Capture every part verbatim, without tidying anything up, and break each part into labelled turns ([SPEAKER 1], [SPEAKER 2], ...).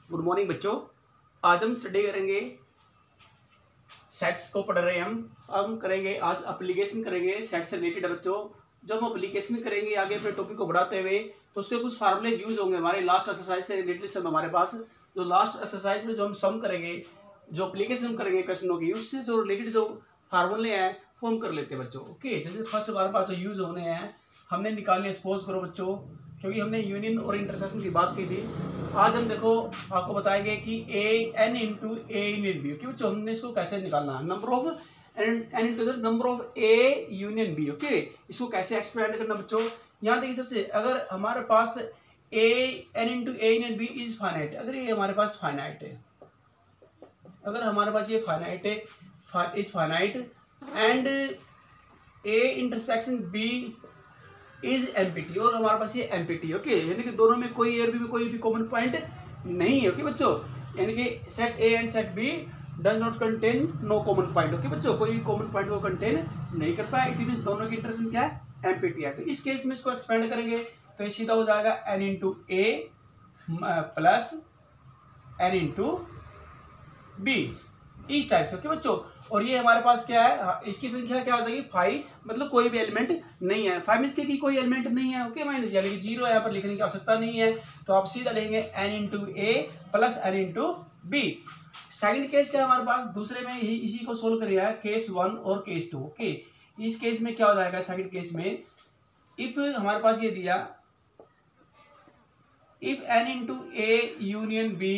[SPEAKER 1] Good morning बच्चों। आज हम स्टडी करेंगे सेट्स को पढ़ रहे हैं हम हम करेंगे आज एप्लीकेशन करेंगे सेट से रिलेटेड बच्चों। जब हम एप्लीकेशन करेंगे आगे अपने टॉपिक को बढ़ाते हुए तो उसके कुछ फार्मूले यूज होंगे हमारे लास्ट एक्सरसाइज से रिलेटेड। सब हमारे पास जो लास्ट एक्सरसाइज में जो हम सम करेंगे, जो एप्लीकेशन करेंगे क्वेश्चनों की, उससे जो रिलेटेड जो फार्मूले हैं वो हम कर लेते हैं बच्चों। ओके, जैसे फर्स्ट हमारे पास जो यूज होने हैं हमने निकालने, सपोज करो बच्चों, क्योंकि हमने यूनियन और इंटरसेक्शन की बात की थी। आज हम देखो आपको बताएंगे कि A N into A union B. Okay बच्चों, हमने इसको कैसे निकालना है, number of n n into the number of A union B. Okay, इसको कैसे एक्सपेंड करना बच्चों। यहाँ देखिए, सबसे अगर हमारे पास A N into A union B is finite, अगर ये हमारे पास फाइनाइट है, अगर हमारे पास ये फाइनाइट है, is finite and A intersection B is empty, और हमारे पास ये एम्पिटी। ओके, यानी कि दोनों में कोई ए बी में कोई भी कॉमन पॉइंट नहीं है। ओके बच्चों, यानी कि set A and set B does not contain no common point. Okay बच्चों, कोई कॉमन पॉइंट को कंटेन नहीं करता है। इट मींस दोनों की इंटरसेक्शन क्या है, एम्पिटी है। तो इस केस में इसको एक्सपेंड करेंगे तो ये सीधा हो जाएगा n into A plus N into B, इस टाइप से। ओके बच्चों, और ये हमारे पास क्या है, इसकी संख्या क्या हो जाएगी, फाइव, मतलब कोई भी एलिमेंट नहीं है। फाइव मीन्स की कोई एलिमेंट नहीं है। ओके, माइनस यानी कि जीरो यहाँ पर लिखने की आवश्यकता नहीं है, तो आप सीधा लेंगे n into A plus N into B. Second case क्या है हमारे पास, दूसरे में ही इसी को सोल्व करेगा, केस वन और केस टू। ओके, इस केस में क्या हो जाएगा, सेकेंड केस में इफ हमारे पास ये दिया, if n into A union B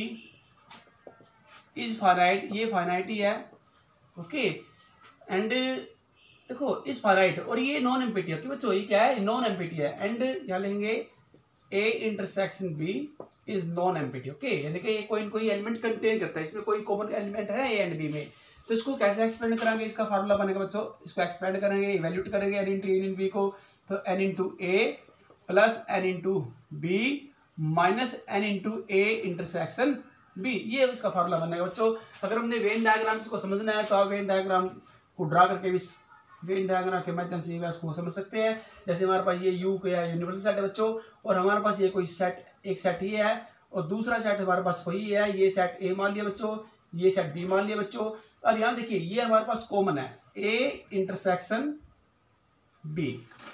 [SPEAKER 1] is finite, ये फाइनाइट ही है। ओके, एंड देखो इस फाइनाइट और ये नॉन एम्पिटी है। बच्चों ये क्या है, नॉन एम्पिटी है। एंड क्या लेंगे, A intersection B is non empty. Okay, यानी कि कोई कोई एलिमेंट कंटेन करता है, इसमें कोई कॉमन एलिमेंट है ए एंड बी में। तो इसको कैसे एक्सपेंड करेंगे, इसका फार्मूला बनेगा बच्चों, इसको एक्सपेंड करेंगे, इवैल्यूएट करेंगे एन इंटू एन बी को, तो n into A plus N into B minus N into A intersection B, ये उसका फार्मूला बनेगा बच्चों। अगर हमने वेन डायग्राम को समझना है तो आप वेन डायग्राम को ड्रा करके भी वेन डायग्राम के माध्यम से इसको समझ सकते हैं। जैसे हमारे पास ये यू का यूनिवर्सल सेट है बच्चों, और हमारे पास ये कोई सेट, एक सेट ये है और दूसरा सेट हमारे पास वही है। ये सेट ए मान लिया बच्चों, ये सेट बी मान लिया बच्चों। अब यहाँ देखिए ये हमारे पास कॉमन है, A intersection B,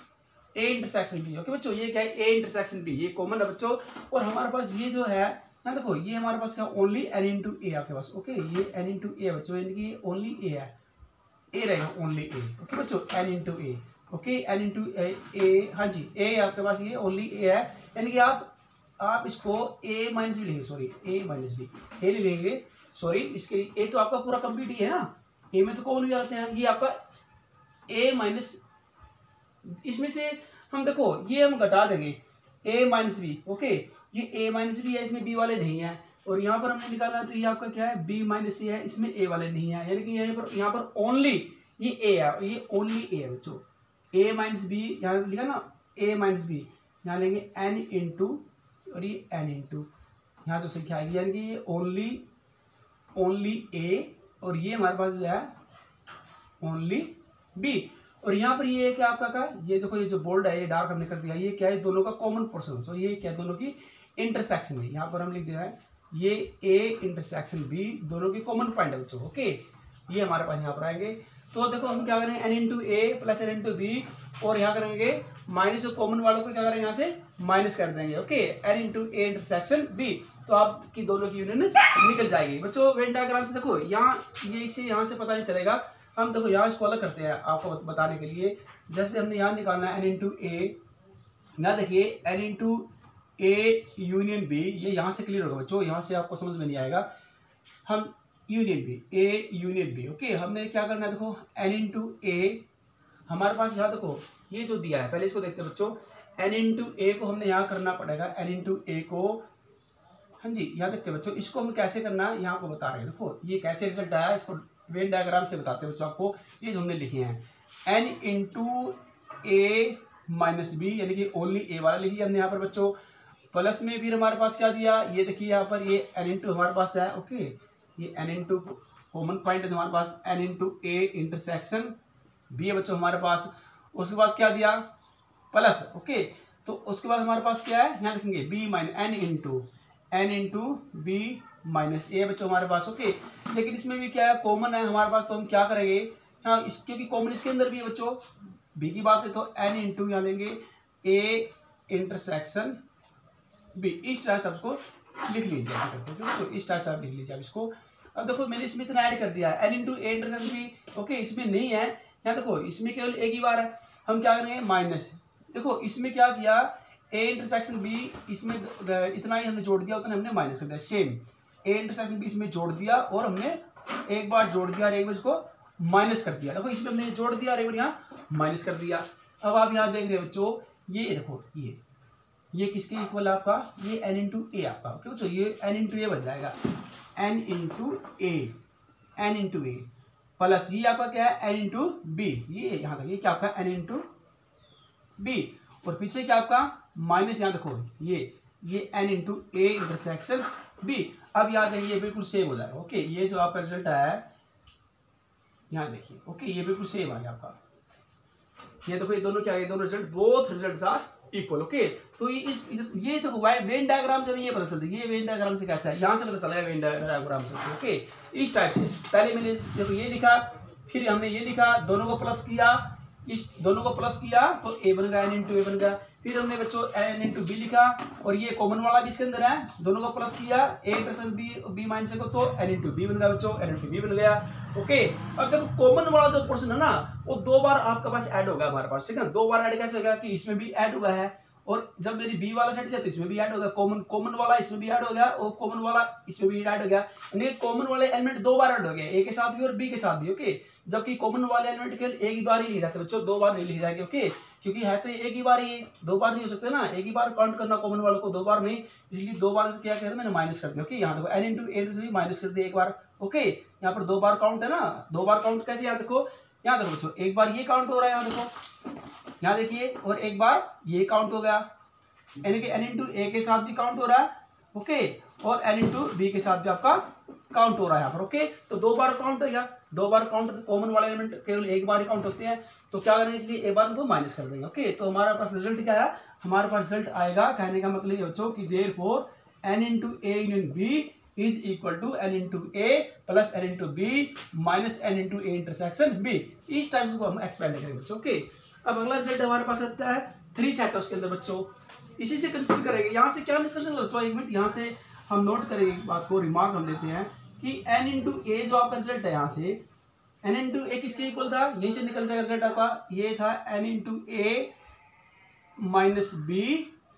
[SPEAKER 1] A intersection B. Okay बच्चों, ये क्या है, ए इंटरसेक्शन बी, ये कॉमन है बच्चों। और हमारे पास ये जो है ना, देखो ये हमारे पास क्या, ओनली एन इंटू ए आपके पास। ओके, ये एन इंटू ए बच्चों, यानी कि ओनली ए है, ए रहेगा ओनली ए। ओके बच्चों, N into A. Okay, N into A, हाँ जी, ए आपके पास ये ओनली ए है, यानी कि आप आप इसको ए माइनस बी लेंगे, sorry A minus B A ले लेंगे, सॉरी इसके ए तो आपका पूरा कंप्लीट ही है ना, ए में तो कौन भी आते हैं, ये आपका ए माइनस, इसमें से हम देखो ये हम घटा देंगे ए माइनस बी। ओके, ये ए माइनस बी है, इसमें बी वाले नहीं है, और यहाँ पर हमने निकाला तो ये आपका क्या है, बी माइनस ए है, इसमें ए वाले नहीं है, यानी कि यहाँ पर यहाँ पर ओनली ये ए है, ये ओनली ए है बच्चों। ए माइनस बी यहाँ लिखा ना, ए माइनस बी, यहाँ लेंगे एन इंटू और ये एन इंटू, यहाँ जो संख्या आएगी, यानी कि ये ओनली ओनली ए, और ये हमारे पास जो है ओनली बी। और यहाँ पर ये क्या आपका का, ये देखो ये जो बोल्ड है, ये डार्क हमने कर दिया, ये क्या है, दोनों का कॉमन पोर्शन। तो ये क्या है, दोनों की इंटरसेक्शन है, यहाँ पर हम लिख दिया है ये ए इंटरसेक्शन बी, दोनों की कॉमन पॉइंट है बच्चों। ओके, ये हमारे पास यहाँ पर आएंगे। तो देखो हम क्या करेंगे, n into A plus N into B, और यहाँ करेंगे माइनस कॉमन वालों को क्या करेंगे, यहाँ से माइनस कर देंगे। Okay, N into A intersection B, तो आपकी दोनों की यूनियन निकल जाएगी बच्चों। वेन डायग्राम से देखो यहाँ ये इसे यहाँ से पता नहीं चलेगा, हम देखो यहाँ इसको अलग करते हैं आपको बताने के लिए। जैसे हमने यहाँ निकालना है एन इंटू ए, यहाँ देखिए n into A union B, ये यहाँ से क्लियर होगा बच्चों, यहाँ से आपको समझ में नहीं आएगा। हम union B, A union B. Okay, हमने क्या करना है, देखो एन इंटू ए हमारे पास यहाँ देखो ये जो दिया है, पहले इसको देखते हैं बच्चों। एन इंटू ए को हमने यहाँ करना पड़ेगा, एन इंटू ए को, हाँ जी यहाँ देखते हैं बच्चों, इसको हमें कैसे करना है यहाँ को बता रहे हैं। देखो ये कैसे रिजल्ट आया, इसको वेन डायग्राम से बताते हैं बच्चों आपको। ये जो हमने लिखे हैं n into A minus B, यानी कि ओनली ए वाला लिखिए हमने यहाँ पर बच्चों। प्लस में फिर हमारे पास क्या दिया, ये देखिए यहाँ पर ये एन इंटू हमारे पास है। ओके, ये एन इंटू कॉमन पॉइंट है हमारे पास, N into A intersection B है बच्चों हमारे पास। उसके बाद क्या दिया, प्लस। ओके, तो उसके बाद हमारे पास क्या है, यहाँ लिखेंगे B mine n into n into B minus A बच्चों हमारे पास। ओके, लेकिन इसमें भी क्या है, कॉमन है हमारे पास, तो हम क्या करेंगे, हाँ इस क्योंकि कॉमन इसके अंदर भी है बच्चों, बी की बात है तो एन इंटू यहाँ लेंगे ए इंटरसेक्शन बी। इस तरह से आपको लिख लीजिए ऐसे करके, तो इस तरह से आप लिख लीजिए आप इसको। अब देखो मैंने इसमें इतना ऐड कर दिया है, N into A intersection B. Okay, इसमें नहीं है, यहाँ देखो इसमें केवल एक ही बार है, हम क्या करेंगे माइनस। देखो इसमें क्या किया, ए इंटरसेक्शन बी, इसमें इतना ही हमने जोड़ दिया, उतना हमने माइनस कर दिया। सेम ए इंटरसेक्शन बी इसमें जोड़ दिया और हमने एक बार जोड़ दिया और एक बार इसको माइनस कर दिया। देखो इसमें हमने जोड़ दिया और एक बार यहाँ माइनस कर दिया। अब आप यहाँ देख रहे हो बच्चों, ये देखो ये ये किसके इक्वल है आपका, ये एन इंटू ए आपका। ओके बच्चों, ये एन इंटू ए बन जाएगा, n into A, N into A plus ये आपका क्या है, एन इंटू बी। ये यहाँ तक ये क्या आपका एन इंटू बी, और पीछे क्या आपका माइनस, यहाँ देखो ये ये N into A intersection B. अब याद है ये बिल्कुल सेम हो जाएगा। ओके, ये जो आपका रिजल्ट आया है यहाँ देखिए। ओके, ये बिल्कुल सेम आ गया आपका। ये देखो ये दोनों क्या है, दोनों result, both results are equal. Okay, तो ये इस ये देखो वेन डायग्राम से ये पता चलता है, ये वेन डायग्राम से कैसा है, यहाँ से पता चला है वेन डायग्राम से। ओके, इस टाइप से पहले मैंने देखो ये लिखा, फिर हमने ये लिखा, दोनों को प्लस किया, इस दोनों को प्लस किया तो ए बन गया, एन इंटू ए बन गया। फिर हमने बच्चों एन इंटू बी लिखा और ये कॉमन वाला भी इसके अंदर है, दोनों को प्लस किया, A intersection B B minus को, तो एन इंटू बी बन गया बच्चों, एन इंटू बी बन गया। ओके, अब देखो कॉमन वाला जो पोर्शन है ना, वो दो बार आपके पास ऐड होगा हमारे पास, ठीक है। दो बार ऐड कैसे होगा कि इसमें भी ऐड हुआ है, और जब मेरी बी वाला सेट किया तो इसमें भी ऐड हो गया, कॉमन कॉमन वाला इसमें भी ऐड हो गया, और कॉमन वाला इसमें भी ऐड हो गया। यानी कॉमन वाले एलिमेंट दो बार ऐड हो गए, ए के साथ भी और बी के साथ भी। ओके, जबकि कॉमन वाले एलिमेंट केवल एक ही बार ही लिखे जाते हैं बच्चों, दो बार नहीं लिखे जाएंगे। ओके, क्योंकि है तो एक ही बार ही, दो बार नहीं हो सकते ना, एक ही बार काउंट करना कॉमन वालों को, दो बार नहीं, इसलिए दो बार क्या कह रहे मैंने माइनस कर दिया। ओके, यहाँ देखो एन इंटू ए से भी माइनस कर दिया एक बार। ओके, यहाँ पर दो बार काउंट है ना, दो बार काउंट कैसे, यहाँ देखो, यहाँ देखो बच्चों एक बार ये काउंट हो रहा है, यहाँ देखो, यहाँ देखिए, और एक बार ये काउंट हो गया, यानी कि एन इंटू ए के साथ भी काउंट हो रहा है। ओके, और एन इंटू बी के साथ भी आपका काउंट हो रहा है यहाँ पर। ओके, तो दो बार काउंट हो गया, दो बार काउंट, कॉमन वाले एलिमेंट केवल एक बार ही काउंट होते हैं, तो क्या करेंगे इसलिए एक बार उनको माइनस कर देंगे। ओके, तो हमारे पास रिजल्ट क्या है, हमारे पास रिजल्ट आएगा, कहने का मतलब ये बच्चों कि therefore n into A union B is equal to N into A plus N into B minus N into A intersection B. इस टाइप से हम एक्सपेंड करेंगे बच्चों। ओके, अब अगला रिजल्ट हमारे पास आता है थ्री सेट है उसके अंदर बच्चों, इसी से कंसिडर करेंगे। यहाँ से क्या निष्कर्षण बच्चों, एक मिनट यहाँ से हम नोट करेंगे बात को, रिमार्क हम देते हैं कि एन इंटू ए जो आपका रिजल्ट है, यहाँ से एन इंटू ए किसके इक्वल था, यहीं से निकल जाएगा रिजल्ट आपका, ये था n into A minus B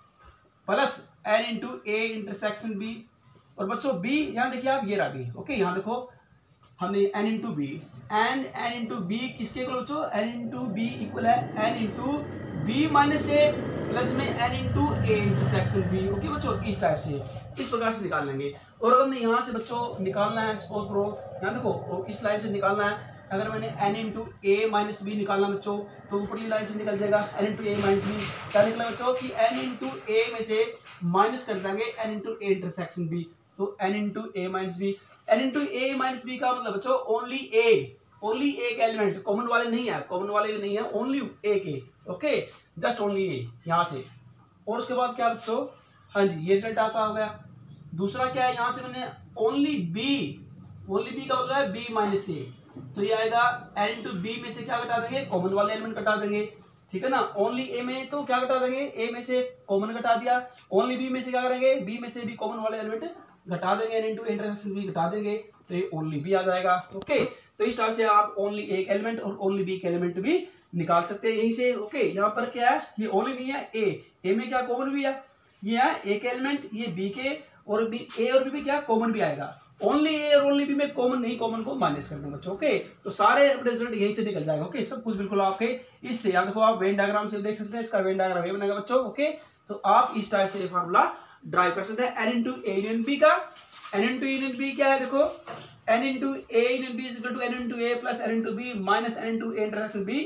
[SPEAKER 1] plus N into A intersection B. और बच्चों बी यहाँ देखिए आप, ये रहा बी। ओके, यहाँ देखो हमने n into B, n n into B किसके इक्वल बच्चों, एन इंटू बी इक्वल है N into B minus A plus में n into A intersection B. Okay बच्चों, इस टाइप से, इस प्रकार से निकाल लेंगे। और अगर हमने यहाँ से बच्चों निकालना है, सपोज करो यहाँ देखो इस लाइन से निकालना है, अगर मैंने n into A minus B निकालना बच्चों, तो ऊपरी लाइन से निकल जाएगा n into A minus B. क्या निकला बच्चों कि एन इंटू ए में से माइनस कर देंगे n into A intersection B, तो n into A minus B. N into A minus B का मतलब बच्चों ओनली ए, ओनली एक एलिमेंट, कॉमन वाले नहीं है, कॉमन वाले भी नहीं है, ओनली एक A. Okay, just only A यहाँ से। और उसके बाद क्या बच्चों, हाँ जी ये रिजल्ट आपका हो गया। दूसरा क्या है, यहाँ से मैंने ओनली बी, ओनली बी का मतलब है बी माइनस ए, तो ये आएगा एन इंटू बी में से क्या घटा देंगे, कॉमन वाले एलिमेंट घटा देंगे, ठीक है ना। ओनली ए में तो क्या घटा देंगे, ए में से कॉमन घटा दिया, ओनली बी में से क्या करेंगे, बी में से भी कॉमन वाले एलिमेंट घटा देंगे, एन इंटू इंटरसेक्शन बी घटा देंगे, तो ये ओनली बी आ जाएगा। ओके, तो इस टाइप से आप ओनली एक एलिमेंट और ओनली बी के एलिमेंट भी निकाल सकते हैं यहीं से। ओके, यहाँ पर क्या है, ये ओनली नहीं है, ए ए में क्या कॉमन भी है, ये है एक एलिमेंट, ये बी के और बी, ए और बी में क्या कॉमन भी आएगा, ओनली ए और ओनली बी में कॉमन नहीं, कॉमन को माइनस कर देंगे बच्चों। ओके, तो सारे रिजल्ट यहीं से निकल जाएगा। ओके, सब कुछ बिल्कुल आपके इससे, यहाँ देखो आप वेन डायग्राम से देख सकते हैं, इसका वेन डायग्राम ये बनेगा बच्चों। ओके, तो आप इस टाइप से फार्मूला ड्राइव कर सकते हैं n into A union B का। एन इंटू यूनियन बी क्या है, देखो n into A union B is equal to N into A plus N into B minus N into A intersection B.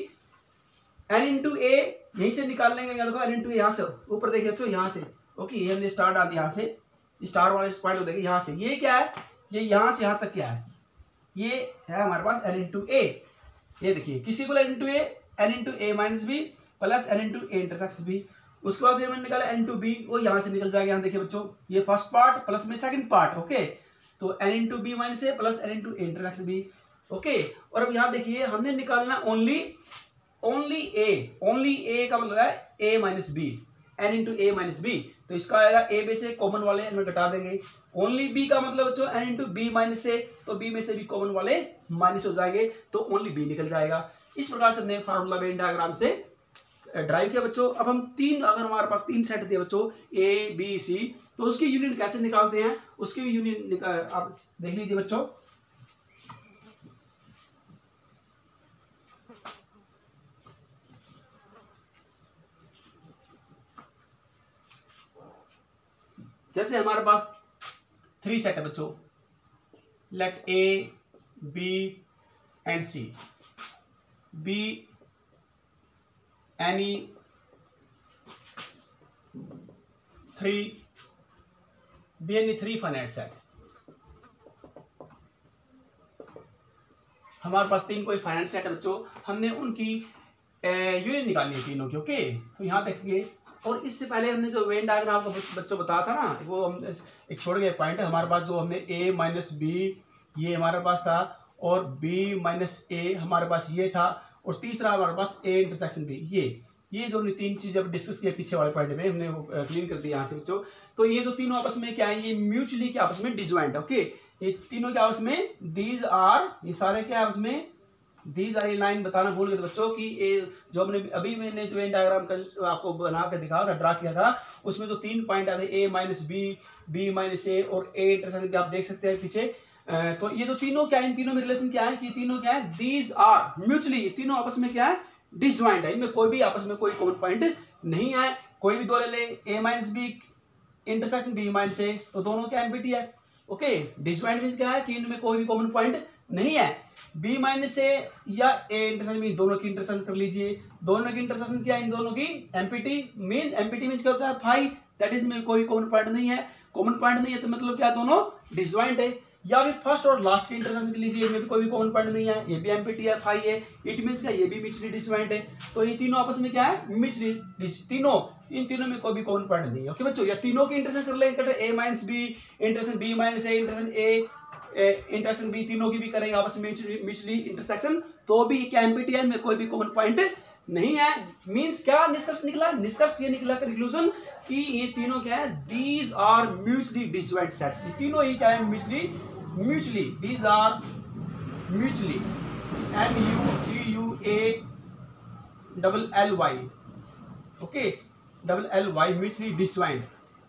[SPEAKER 1] N into A यहीं से निकाल लेंगे, देखो n into यहाँ से ऊपर देखिए बच्चों, यहाँ से। ओके, ये हमने स्टार डाल दिया, यहाँ से स्टार वाले पॉइंट को देखिए, यहाँ से ये क्या है, ये यहाँ से यहाँ तक क्या है, ये है हमारे पास एन इंटू ए। ये देखिए किसी को n into A, N into A minus B plus N into A intersection B. उसके बाद हमने निकाला एन इंटू बी, वो यहाँ से निकल जाएगा। यहाँ देखिए बच्चों, ये फर्स्ट पार्ट प्लस में सेकंड पार्ट, ओके। तो n into B minus A plus N into A intersection B, okay. और अब यहाँ देखिए हमने निकालना only only A, only A का मतलब है A minus B, N into A minus B. तो इसका आएगा ए में से कॉमन वाले हमें घटा देंगे। ओनली बी का मतलब बच्चों N into B minus A, तो बी में से भी कॉमन वाले माइनस हो जाएंगे, तो ओनली बी निकल जाएगा। इस प्रकार से हमने फार्मूला वेन डायग्राम से ड्राइव किया बच्चों। अब हम तीन, अगर हमारे पास तीन सेट दिए बच्चों ए बी सी, तो उसकी यूनियन कैसे निकालते हैं, उसकी भी यूनियन आप देख लीजिए बच्चों। जैसे हमारे पास थ्री सेट है बच्चों, let A B and C, be any three, be any three finite set. हमारे पास तीन कोई फाइनाइट सेट है बच्चों, हमने उनकी यूनियन निकालनी है तीनों की, ओके। तो यहां देखेंगे, और इससे पहले हमने जो वेन डायग्राम को बच्चों बताया था ना, वो हम एक छोड़ गए पॉइंट है हमारे पास, जो हमने a माइनस बी ये हमारे पास था, और b माइनस ए हमारे पास ये था, और तीसरा हमारे पास a इंटरसेक्शन b, ये ये जो हमने तीन चीजें अब डिस्कस किया पीछे वाले पॉइंट में, हमने वो क्लीन कर दिया यहाँ से बच्चों। तो ये जो तीनों आपस में क्या है, ये म्यूचुअली क्या आपस में डिसजॉइंट है, ओके। ये तीनों क्या आपस में, दीज आर, ये सारे क्या आपस में, दीज आर, लाइन बताना भूल गए बच्चों कि ए, जो हमने अभी मैंने जो वेन डायग्राम का आपको बना के दिखा था, ड्रा किया था, उसमें जो तीन पॉइंट आते A minus B, B minus A और ए इंटरसेक्शन भी आप देख सकते हैं पीछे। तो ये जो तीनों क्या है, इन तीनों में रिलेशन क्या है कि तीनों क्या है, दीज आर म्यूचुअली, तीनों आपस में क्या है, डिसजॉइंट है। इनमें कोई भी आपस में कोई कॉमन पॉइंट नहीं है। कोई भी दो ले ले, A minus B intersection B minus A, तो दोनों क्या एम्प्टी है, ओके। डिसजॉइंट मींस क्या है कि इनमें कोई भी कॉमन पॉइंट नहीं है। बी माइनस ए या ए इंटरसेक्शन बी, दोनों की इंटरसेक्शन कर लीजिए, दोनों की इंटरसेक्शन क्या है, इन दोनों की एम्प्टी मीन, एम्प्टी मींस क्या होता है, फाइव, दैट इज में कोई कॉमन पॉइंट नहीं है। कॉमन पॉइंट नहीं है तो मतलब क्या, दोनों डिसजॉइंट है। या फिर फर्स्ट और लास्ट की इंटरसेक्शन कर लीजिए, इनमें भी कोई भी कॉमन पॉइंट नहीं है, ये भी एम्प्टी है, फाइव है, इट मींस क्या, ये भी म्यूचुअली डिसजॉइंट है। तो ये तीनों आपस में क्या है, म्यूचुअली, तीनों, इन तीनों में कोई भी कॉमन पॉइंट नहीं है, ओके बच्चों। या तीनों की इंटरसेक्शन कर लेंगे, A minus B intersection B minus A intersection A intersection B, तीनों की भी करेंगे आपस में म्यूचुअली इंटरसेक्शन, तो भी क्या एम्प्टी है, इनमें कोई भी कॉमन पॉइंट नहीं है। मींस क्या निष्कर्ष निकला, निष्कर्ष ये निकला कंक्लूजन कि ये तीनों क्या है, these are mutually disjoint sets. ये तीनों ही क्या है, mutually mutually these are mutually, M U T U A double L Y, okay, double L Y, mutually disjoint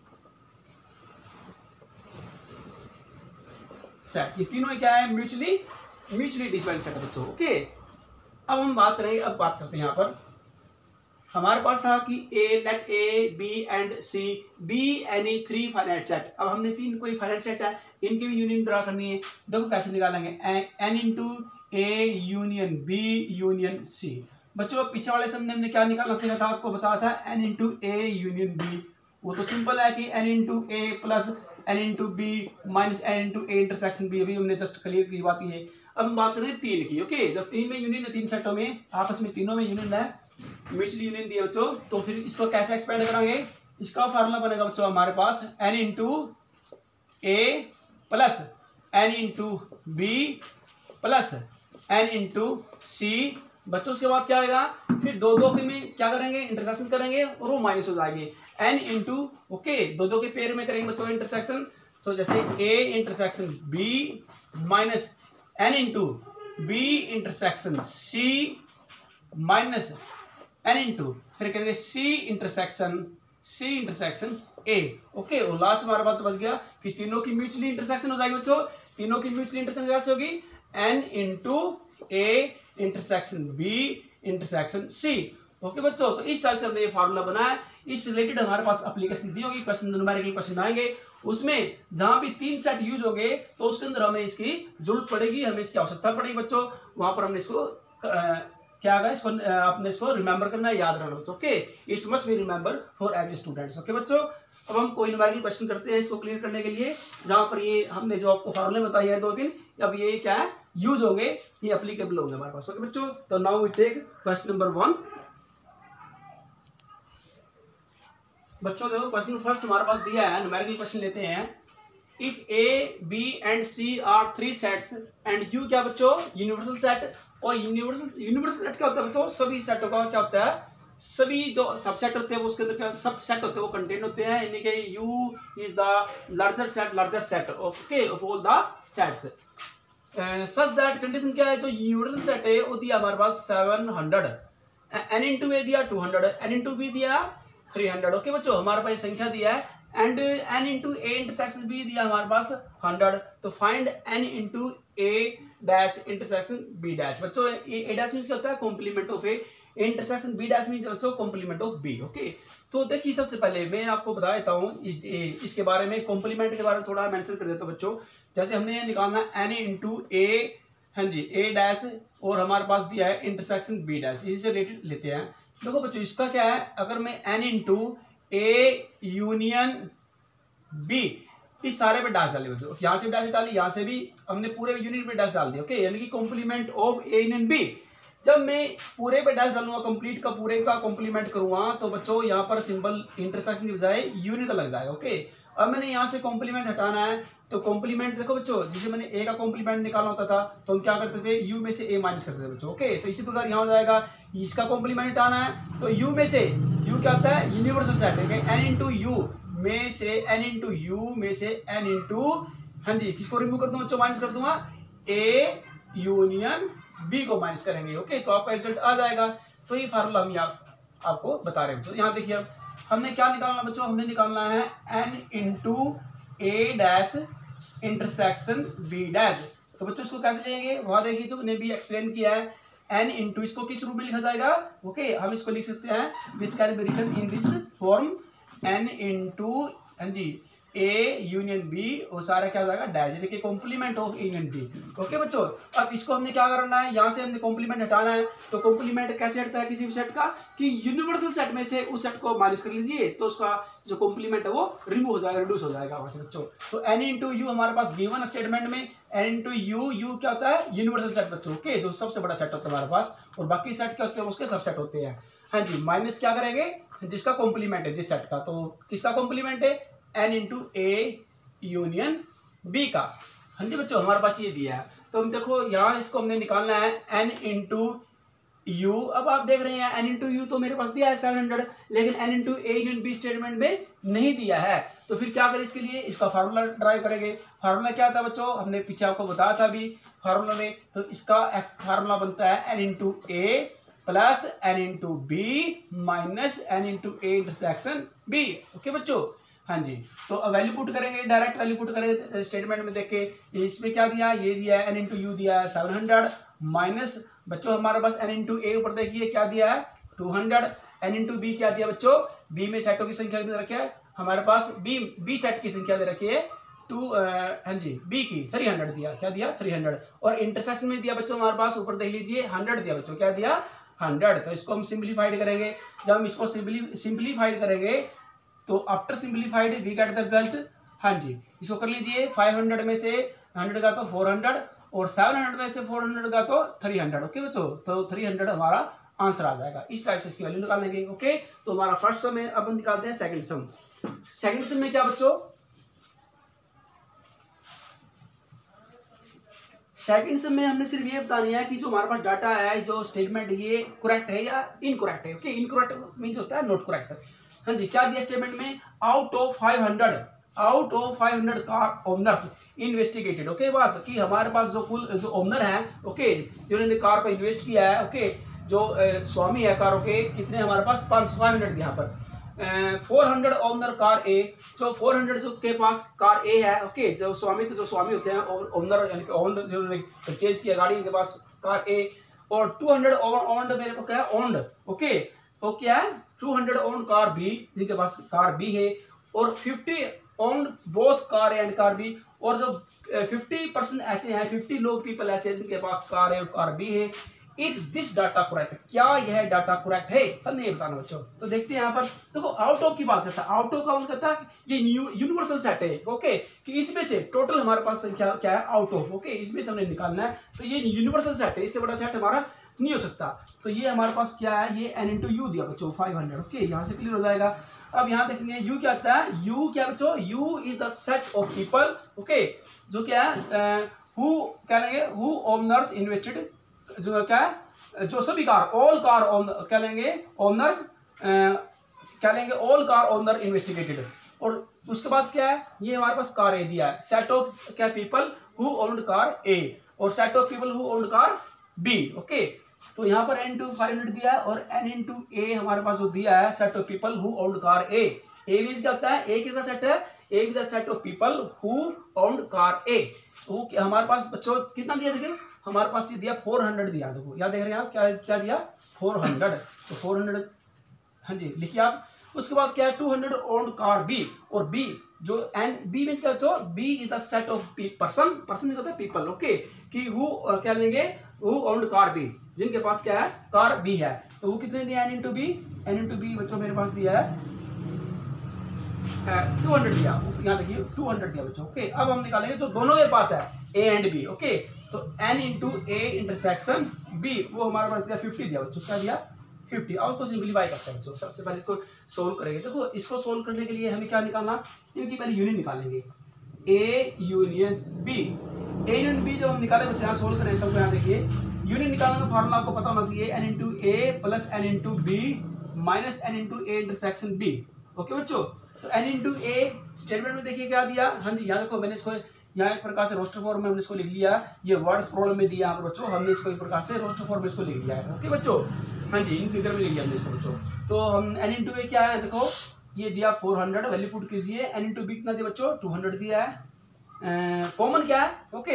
[SPEAKER 1] set. ये तीनों क्या है, म्यूचुअली म्यूचुअली डिसजॉइंट सेट बच्चों, ओके। अब हम बात करेंगे, अब बात करते हैं यहाँ पर हमारे पास था कि A, let A B and C be any three finite set. अब हमने तीन कोई फाइनाइट सेट है, इनकी भी यूनियन ड्रा करनी है। देखो कैसे निकालेंगे, n into A union B union C. बच्चों पीछे वाले से हमने क्या निकालना सीखा था, आपको बताया था n into A union B. वो तो सिंपल है कि N into A plus N into B minus N into A intersection B, अभी हमने जस्ट क्लियर की बात है। अब हम बात करें तीन की, ओके। जब तीन में यूनियन है, तीन सेटों में आपस में तीनों में यूनियन है, म्यूचुअली यूनियन दिया बच्चों, तो फिर इसको कैसे एक्सपेंड करेंगे, इसका फार्मूला बनेगा बच्चों हमारे पास N into A plus N into B plus N into C. बच्चों उसके बाद क्या आएगा, फिर दो दो के में क्या करेंगे, इंटरसेक्शन करेंगे और वो माइनस हो जाएंगे, एन इंटू, ओके, दो दो के पेयर में करेंगे बच्चों इंटरसेक्शन। तो जैसे A intersection B minus N into B intersection C minus N into, फिर करेंगे C intersection C intersection A, okay. और लास्ट हमारे पास बच गया कि तीनों की म्यूचुअली इंटरसेक्शन हो जाएगी बच्चों। तीनों की म्यूचुअली इंटरसेक्शन कैसे होगी, n into A intersection B intersection C, okay बच्चों। तो इस टाइप से हमने ये फार्मूला बनाया। इस रिलेटेड हमारे पास एप्लीकेशन दी होगी, क्वेश्चन न्यूमेरिकल क्वेश्चन आएंगे, उसमें जहां भी तीन सेट यूज होंगे तो उसके अंदर हमें इसकी जरूरत पड़ेगी, हमें इसकी आवश्यकता पड़ेगी बच्चों। वहां पर हमने इसको क्या है, इसको आपने इसको रिमेंबर करना है, याद रखना बच्चों, okay. It must be remember for every students, okay बच्चों। अब हम कोई न्यूमेरिकल क्वेश्चन करते हैं इसको क्लियर करने के लिए, जहां पर ये हमने जो आपको फार्मूले बताई है दो तीन, अब ये क्या है, यूज होंगे, ये एप्लीकेबल होंगे हमारे पास, ओके बच्चों। तो now we take question number one. बच्चों देखो क्वेश्चन फर्स्ट हमारे पास दिया है, न्यूमेरिकल क्वेश्चन लेते हैं। If A B and C are three sets and U क्या बच्चों यूनिवर्सल सेट। और यूनिवर्सल यूनिवर्सल सेट क्या होता है बच्चों, सभी सेटों का क्या होता है, सभी जो सबसेट होते हैं वो उसके अंदर क्या सब सेट होते हैं वो कंटेंट होते हैं, यानी कि U is the larger set larger set okay of all the sets such that condition क्या है, जो यूनिवर्सल सेट है वो दिया हमारे पास seven hundred, n into A दिया two hundred, n into B दिया थ्री हंड्रेड ओके बच्चों हमारे पास संख्या दिया है। And n into A intersection B दिया हमारे पास हंड्रेड, तो find n into A dash intersection B dash. बच्चों ए डैश मीन्स क्या होता है, complement of A, intersection B dash means बच्चों कॉम्प्लीमेंट ऑफ बी ओके। तो देखिए सबसे पहले मैं आपको बता देता हूँ इस, इसके बारे में, कॉम्प्लीमेंट के बारे में थोड़ा मेंशन कर देता हूँ बच्चों। जैसे हमने निकालना एन इंटू ए, हाँ जी ए डैश, और हमारे पास दिया है इंटरसेक्शन बी डैश, इसी से रिलेटेड लेते हैं। देखो बच्चों इसका क्या है, अगर मैं n into A union B इस सारे पे डैश डाले बच्चों, यहाँ से डैश डाली, यहाँ से भी हमने पूरे यूनिट पे डैश डाल दिया ओके, यानी कि complement of A union B. जब मैं पूरे पे डैश डालूंगा, कंप्लीट का पूरे का कॉम्प्लीमेंट करूंगा, तो बच्चों यहाँ पर सिंबल इंटरसेक्शन की बजाय यूनिट का लग जाएगा ओके। अब मैंने यहाँ से कॉम्प्लीमेंट हटाना है, तो कॉम्प्लीमेंट देखो बच्चों, जिसे मैंने ए का कॉम्प्लीमेंट निकालना होता था तो हम क्या करते थे, यू में से ए माइनस करते थे बच्चों ओके। तो इसी प्रकार यहाँ हो जाएगा, इसका कॉम्प्लीमेंट हटाना है तो यू में से, यू क्या होता है यूनिवर्सल सेट है, एन इंटू यू में से, एन इंटू यू में से एन इंटू, हाँ जी किसको रिमूव कर दूंगा बच्चों, माइनस कर दूंगा, ए यूनियन बी को माइनस करेंगे ओके, तो आपका रिजल्ट आ जाएगा। तो ये फार्मूला हम यहाँ आपको बता रहे हैं बच्चों। यहाँ देखिए हमने क्या निकालना बच्चों, हमने निकालना है N into A dash intersection B dash. तो बच्चों इसको कैसे लेंगे, वहां देखिए जो मैंने भी एक्सप्लेन किया है, एन इंटू इसको किस रूप में लिखा जाएगा ओके, हम इसको लिख सकते हैं this can be written in this form, n into हाँ जी ए यूनियन बी, वो सारा क्या हो जाएगा डैश, यानी कि complement of A union B okay बच्चों। अब इसको हमने क्या करना है, यहाँ से हमने कॉम्प्लीमेंट हटाना है, तो कॉम्प्लीमेंट कैसे हटता है किसी भी सेट का, कि यूनिवर्सल सेट में से उस सेट को माइनस कर लीजिए, तो उसका जो कॉम्प्लीमेंट है वो रिमूव हो जाएगा, रिड्यूस हो जाएगा वहां से बच्चों। तो एन इंटू यू हमारे पास गिवन स्टेटमेंट में एन इंटू यू, यू क्या होता है यूनिवर्सल सेट बच्चों ओके, जो सबसे बड़ा सेट होता है हमारे पास, और बाकी सेट क्या होते हैं उसके सबसेट होते हैं हाँ जी। माइनस क्या करेंगे, जिसका कॉम्प्लीमेंट है जिस सेट का, तो किसका कॉम्प्लीमेंट है, N into A union B का हाँ जी बच्चों हमारे पास ये दिया है। तो हम देखो यहाँ इसको हमने निकालना है एन इंटू यू। अब आप देख रहे हैं एन इंटू यू तो मेरे पास दिया है सेवन हंड्रेड, लेकिन n into A union B statement में नहीं दिया है, तो फिर क्या करें इसके लिए, इसका फार्मूला ड्राइव करेंगे। फार्मूला क्या था बच्चों, हमने पीछे आपको बताया था अभी फार्मूला में, तो इसका फार्मूला बनता है N into A plus N into B minus N into A intersection B okay बच्चों हाँ जी। तो वैल्यू पुट करेंगे, डायरेक्ट वैल्यू पुट करेंगे स्टेटमेंट में देख के, इसमें क्या दिया, ये दिया है एन इंटू यू दिया है सेवन हंड्रेड, माइनस बच्चों हमारे पास एन इंटू ए ऊपर देखिए क्या दिया है two hundred, n into B क्या दिया बच्चों, बी में सेटों की संख्या दे रखी है हमारे पास, बी बी सेट की संख्या दे रखी है टू हाँ जी बी की थ्री हंड्रेड दिया, क्या दिया थ्री हंड्रेड, और इंटरसेक्शन में दिया बच्चों हमारे पास ऊपर देख लीजिए हंड्रेड दिया बच्चों, क्या दिया हंड्रेड। तो इसको हम सिंप्लीफाइड करेंगे, जब हम इसको सिंप्लीफाइड करेंगे तो after simplified we get the result हाँ जी। इसको कर लीजिए फाइव हंड्रेड में से हंड्रेड का तो फोर हंड्रेड, और सेवन हंड्रेड में से फोर हंड्रेड का तो थ्री हंड्रेड ओके बच्चों, तो थ्री हंड्रेड हमारा आंसर आ जाएगा। इस टाइप से इसकी वैल्यू निकाल लेंगे ओके। तो हमारा फर्स्ट सम है, अब हम निकालते हैं सेकंड सम। सेकंड सम में क्या बच्चों, सेकंड सम में हमने सिर्फ ये बतानी है कि जो हमारे पास डाटा है, जो स्टेटमेंट ये करेक्ट है या इनकरेक्ट है ओके। इनकरेक्ट मीन्स होता है नॉट करेक्ट हाँ जी। क्या दिया स्टेटमेंट में, out of five hundred, out of five hundred car owners investigated okay, बस कि हमारे पास जो कुल जो ओनर है ओके, जिन्होंने कार पर इन्वेस्ट किया है ओके, जो ए, स्वामी है कारों के, कितने हमारे पास पाँच सौ फाइव हंड्रेड यहाँ पर four hundred owner car A, जो फोर हंड्रेड जो के पास कार ए है ओके, जो स्वामी जो स्वामी होते हैं ओनर यानी कि ओनर जिन्होंने परचेज किया गाड़ी के पास कार ए, और टू हंड्रेड ओन्ड मेरे को क्या है ओन्ड ओके, वो क्या है two hundred own car B जिनके पास कार बी है, और fifty own both car A and car B, और जो फिफ्टी परसेंट ऐसे हैं, फिफ्टी लोग पीपल ऐसे हैं जिनके पास कार है और कार बी है। इज दिस डाटा करेक्ट, क्या यह डाटा करेक्ट है, हमने ये बताना बच्चों। तो देखते हैं यहाँ पर देखो आउट ऑफ की बात करता है, आउट ऑफ का मतलब कहता है ये यूनिवर्सल सेट है ओके, कि इसमें से टोटल हमारे पास संख्या क्या है आउट ऑफ ओके, इसमें से हमने निकालना है, तो ये यूनिवर्सल सेट है, इससे बड़ा सेट हमारा नहीं हो सकता। तो ये हमारे पास क्या है, ये n इंटू यू दिया बच्चों फाइव हंड्रेड। ओके, यहाँ से क्लियर हो जाएगा। अब यहाँ देखेंगे u क्या आता है, u क्या बच्चों, u is the set of people, okay, जो क्या है, हु क्या लेंगे, हु ओनर्स इन्वेस्टेड, जो क्या है, जो सभी कार, ऑल कार क्या लेंगे, ओनर्स क्या लेंगे, ऑल कार ओनर इन्वेस्टिगेटेड। और उसके बाद क्या है, ये हमारे पास कार ए दिया है, सेट ऑफ क्या people who owned car A, और set of people who owned car B. Okay, तो यहाँ पर n टू फाइव हंड्रेड दिया है, और n इंटू ए हमारे पास जो दिया है, set of people who owned car A. A means क्या होता है, ए किसका सेट है, A is the set of people who owned car A. तो हमारे पास बच्चों कितना दिया, देखिए हमारे पास ये दिया फोर हंड्रेड दिया, देखो यहाँ देख रहे हैं आप, क्या क्या दिया, फोर हंड्रेड। तो फोर हंड्रेड, हाँ जी लिखिए आप। उसके बाद क्या है, two hundred owned car B, और बी जो एन बी मींस क्या बच्चों, B is the set of person, person होता है पीपल, ओके, कि हु क्या लेंगे, हु ओन्ड कार बी, जिनके पास क्या है, कार बी है। तो वो कितने दिया, n into B, N into B बच्चों मेरे पास दिया है टू हंड्रेड दिया, यहाँ देखिए टू हंड्रेड दिया बच्चों। ओके, अब हम निकालेंगे जो दोनों के पास है, ए एंड बी। ओके, तो n into A intersection B, वो हमारे पास दिया फिफ्टी दिया बच्चों, क्या दिया, फिफ्टी। और उसको सिंपलीफाई करते हैं बच्चों, सबसे पहले इसको सोल्व करेंगे। देखो इसको सोल्व करने के लिए हमें क्या निकालना, इनकी पहले यूनियन निकालेंगे, A union B. A union B जब हम निकाले बच्चे, यहाँ सोल्व करें सबको, यहाँ देखिए यूनियन निकालने का फॉर्मूला आपको पता होना चाहिए, n into A plus N into B minus N into A intersection B. Okay बच्चों, तो एन इंटू ए स्टेटमेंट में देखिए क्या दिया, हाँ जी यहाँ देखो मैंने इसको यहाँ एक प्रकार से रोस्टर फॉर्म में हमने इसको लिख लिया, ये वर्ड्स प्रॉब्लम में दिया है बच्चों, हमने इसको एक प्रकार से रोस्टर फॉर्म में इसको लिख लिया है। ओके बच्चों, हाँ जी इन फिगर में लिख लिया हमने इसको बच्चों। तो हम एन इंटू ए क्या है, देखो ये दिया फोर हंड्रेड, वैल्यू पुट कीजिए, एन इंटू बी कितना दिया बच्चों, टू हंड्रेड दिया है। कॉमन क्या है, okay,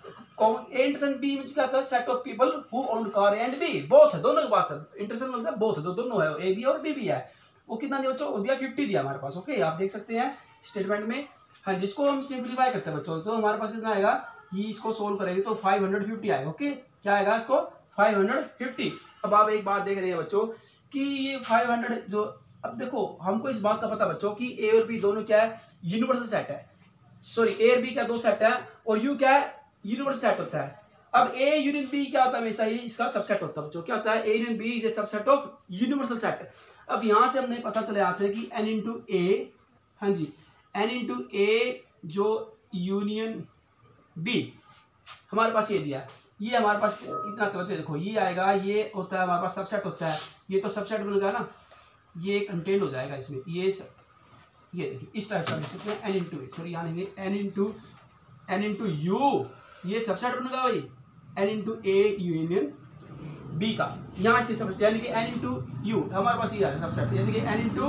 [SPEAKER 1] A intersection B means क्या होता है, set of people who owned car A and B, both है, दोनों के पास है, इंटरसेक्शन मतलब बोथ, दो दोनों है, ए बी और बी भी है। वो कितना दिया बच्चों, वो दिया फिफ्टी दिया हमारे पास। ओके, आप देख सकते हैं स्टेटमेंट में, हाँ जिसको हम सिंपलीफाई करते हैं बच्चों, तो हमारे पास कितना आएगा, ये इसको सोल्व करेंगे तो फाइव हंड्रेड फिफ्टी आएगा। ओके, क्या आएगा इसको, फाइव हंड्रेड फिफ्टी। अब आप एक बात देख रहे हैं बच्चों कि ये फाइव हंड्रेड जो, अब देखो हमको इस बात का पता बच्चों कि ए और बी दोनों क्या है, यूनिवर्सल सेट है, सॉरी ए और बी क्या दो सेट है, और यू क्या है, यूनिवर्सल सेट होता है। अब ए यूनियन बी क्या होता है, हमेशा ही इसका सबसेट होता है बच्चों, क्या होता है, A union B is subset of universal set. अब यहां से हमने पता चला यहाँ से कि एन इंटू ए, हाँ जी एन इंटू ए जो यूनियन बी हमारे पास ये दिया, ये हमारे पास कितना बच्चे देखो, ये आएगा, ये होता है हमारे पास सबसेट होता है, ये तो सबसेट बन गया ना, ये कंटेंट हो जाएगा इसमें, ये सब, ये देखिए इस टाइप का लिख सकते हैं, एन इंटू सॉरी यहाँ लेंगे n into n into U, ये सबसेट बन गया भाई, n into A union B का, यहाँ से सब यानी कि एन इंटू यू हमारे पास ये आ जाए सबसेट, यानी कि N into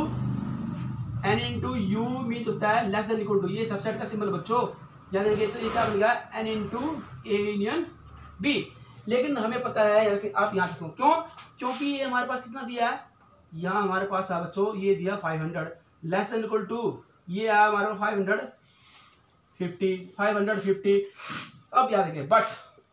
[SPEAKER 1] n into U mean होता है लेस देन इक्वल टू, ये सबसेट का सिंबल बच्चों, याद रखिए। तो ये क्या बन गया, n into A union B. लेकिन हमें पता है कि आप यहाँ देखो क्यों, क्योंकि ये हमारे पास कितना दिया है, यहाँ हमारे पास है बच्चों ये दिया five hundred less than equal to, ये आया हमारे पास five hundred fifty, five hundred fifty. अब याद रखिए but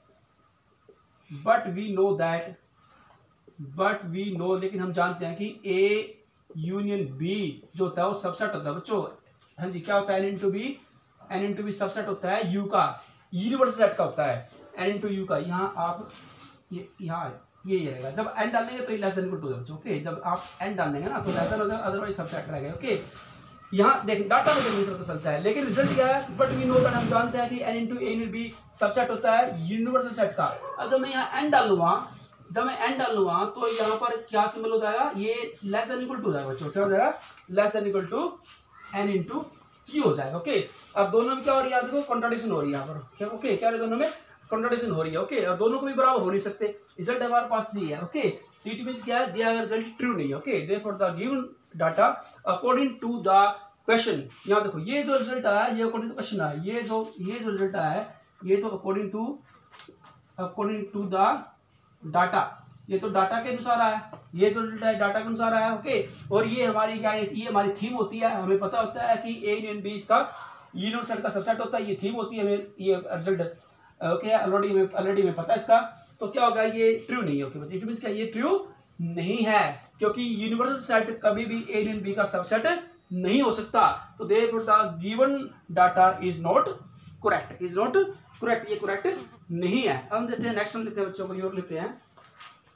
[SPEAKER 1] but we know that, but we know लेकिन हम जानते हैं कि ए यूनियन बी जो होता है वो सबसेट होता है बच्चों, हाँ जी क्या होता है, N into B, N into B subset होता है यू का, यूनिवर्सल सेट का होता है एन इंटू यू का। यहाँ आप ये यहाँ ये ये रहेगा, जब एन डालेंगे तो ये लेस देन इक्वल टू बच्चों। ओके, जब आप एन डालेंगे ना तो लेस देन हो जाएगा, अदरवाइज सबसेट रहेगा। ओके, यहाँ देख डाटा में देखने से पता चलता है, लेकिन रिजल्ट क्या है, बट वी नो दैट हम जानते हैं कि N into A into B subset होता है यूनिवर्सल सेट का। अब जब मैं यहाँ एन डालूंगा, जब मैं एन डालूंगा तो यहाँ पर क्या सिंबल हो जाएगा, ये लेस देन इक्वल टू हो जाएगा बच्चों, क्या हो जाएगा, less than equal to N into U हो जाएगा। ओके, अब दोनों में क्या हो रही है, देखो कॉन्ट्राडिक्शन हो रही है यहाँ पर, क्या ओके क्या दोनों में कॉन्ट्राडिक्शन हो रही है। ओके, और दोनों को भी बराबर हो नहीं सकते, रिजल्ट हमारे पास ये है। ओके, इट मींस क्या है, दिया गया रिजल्ट ट्रू नहीं है। Okay, therefore the given data according to the question, यहाँ देखो ये जो रिजल्ट आया ये अकॉर्डिंग टू क्वेश्चन आया, ये जो ये जो रिजल्ट आया है ये तो according to according to the data, ये तो डाटा के अनुसार आया, ये जो रिजल्ट है डाटा के अनुसार आया। ओके, और ये हमारी क्या है, ये हमारी थीम होती है, हमें पता होता है कि ए यूनियन बी इसका यूनिवर्सल का सबसेट होता है, ये थीम होती है हमें, ये रिजल्ट ओके ऑलरेडी हमें ऑलरेडी हमें पता है इसका। तो क्या होगा, ये ट्रू नहीं है। ओके बच्चे, इट मींस क्या, ये ट्रू नहीं है, क्योंकि यूनिवर्सल सेट कभी भी ए यूनियन बी का सबसेट नहीं हो सकता। तो therefore the given data is not correct, is not correct, ये करेक्ट नहीं है। अब हम देते हैं नेक्स्ट, हम लेते हैं बच्चों को, और लेते हैं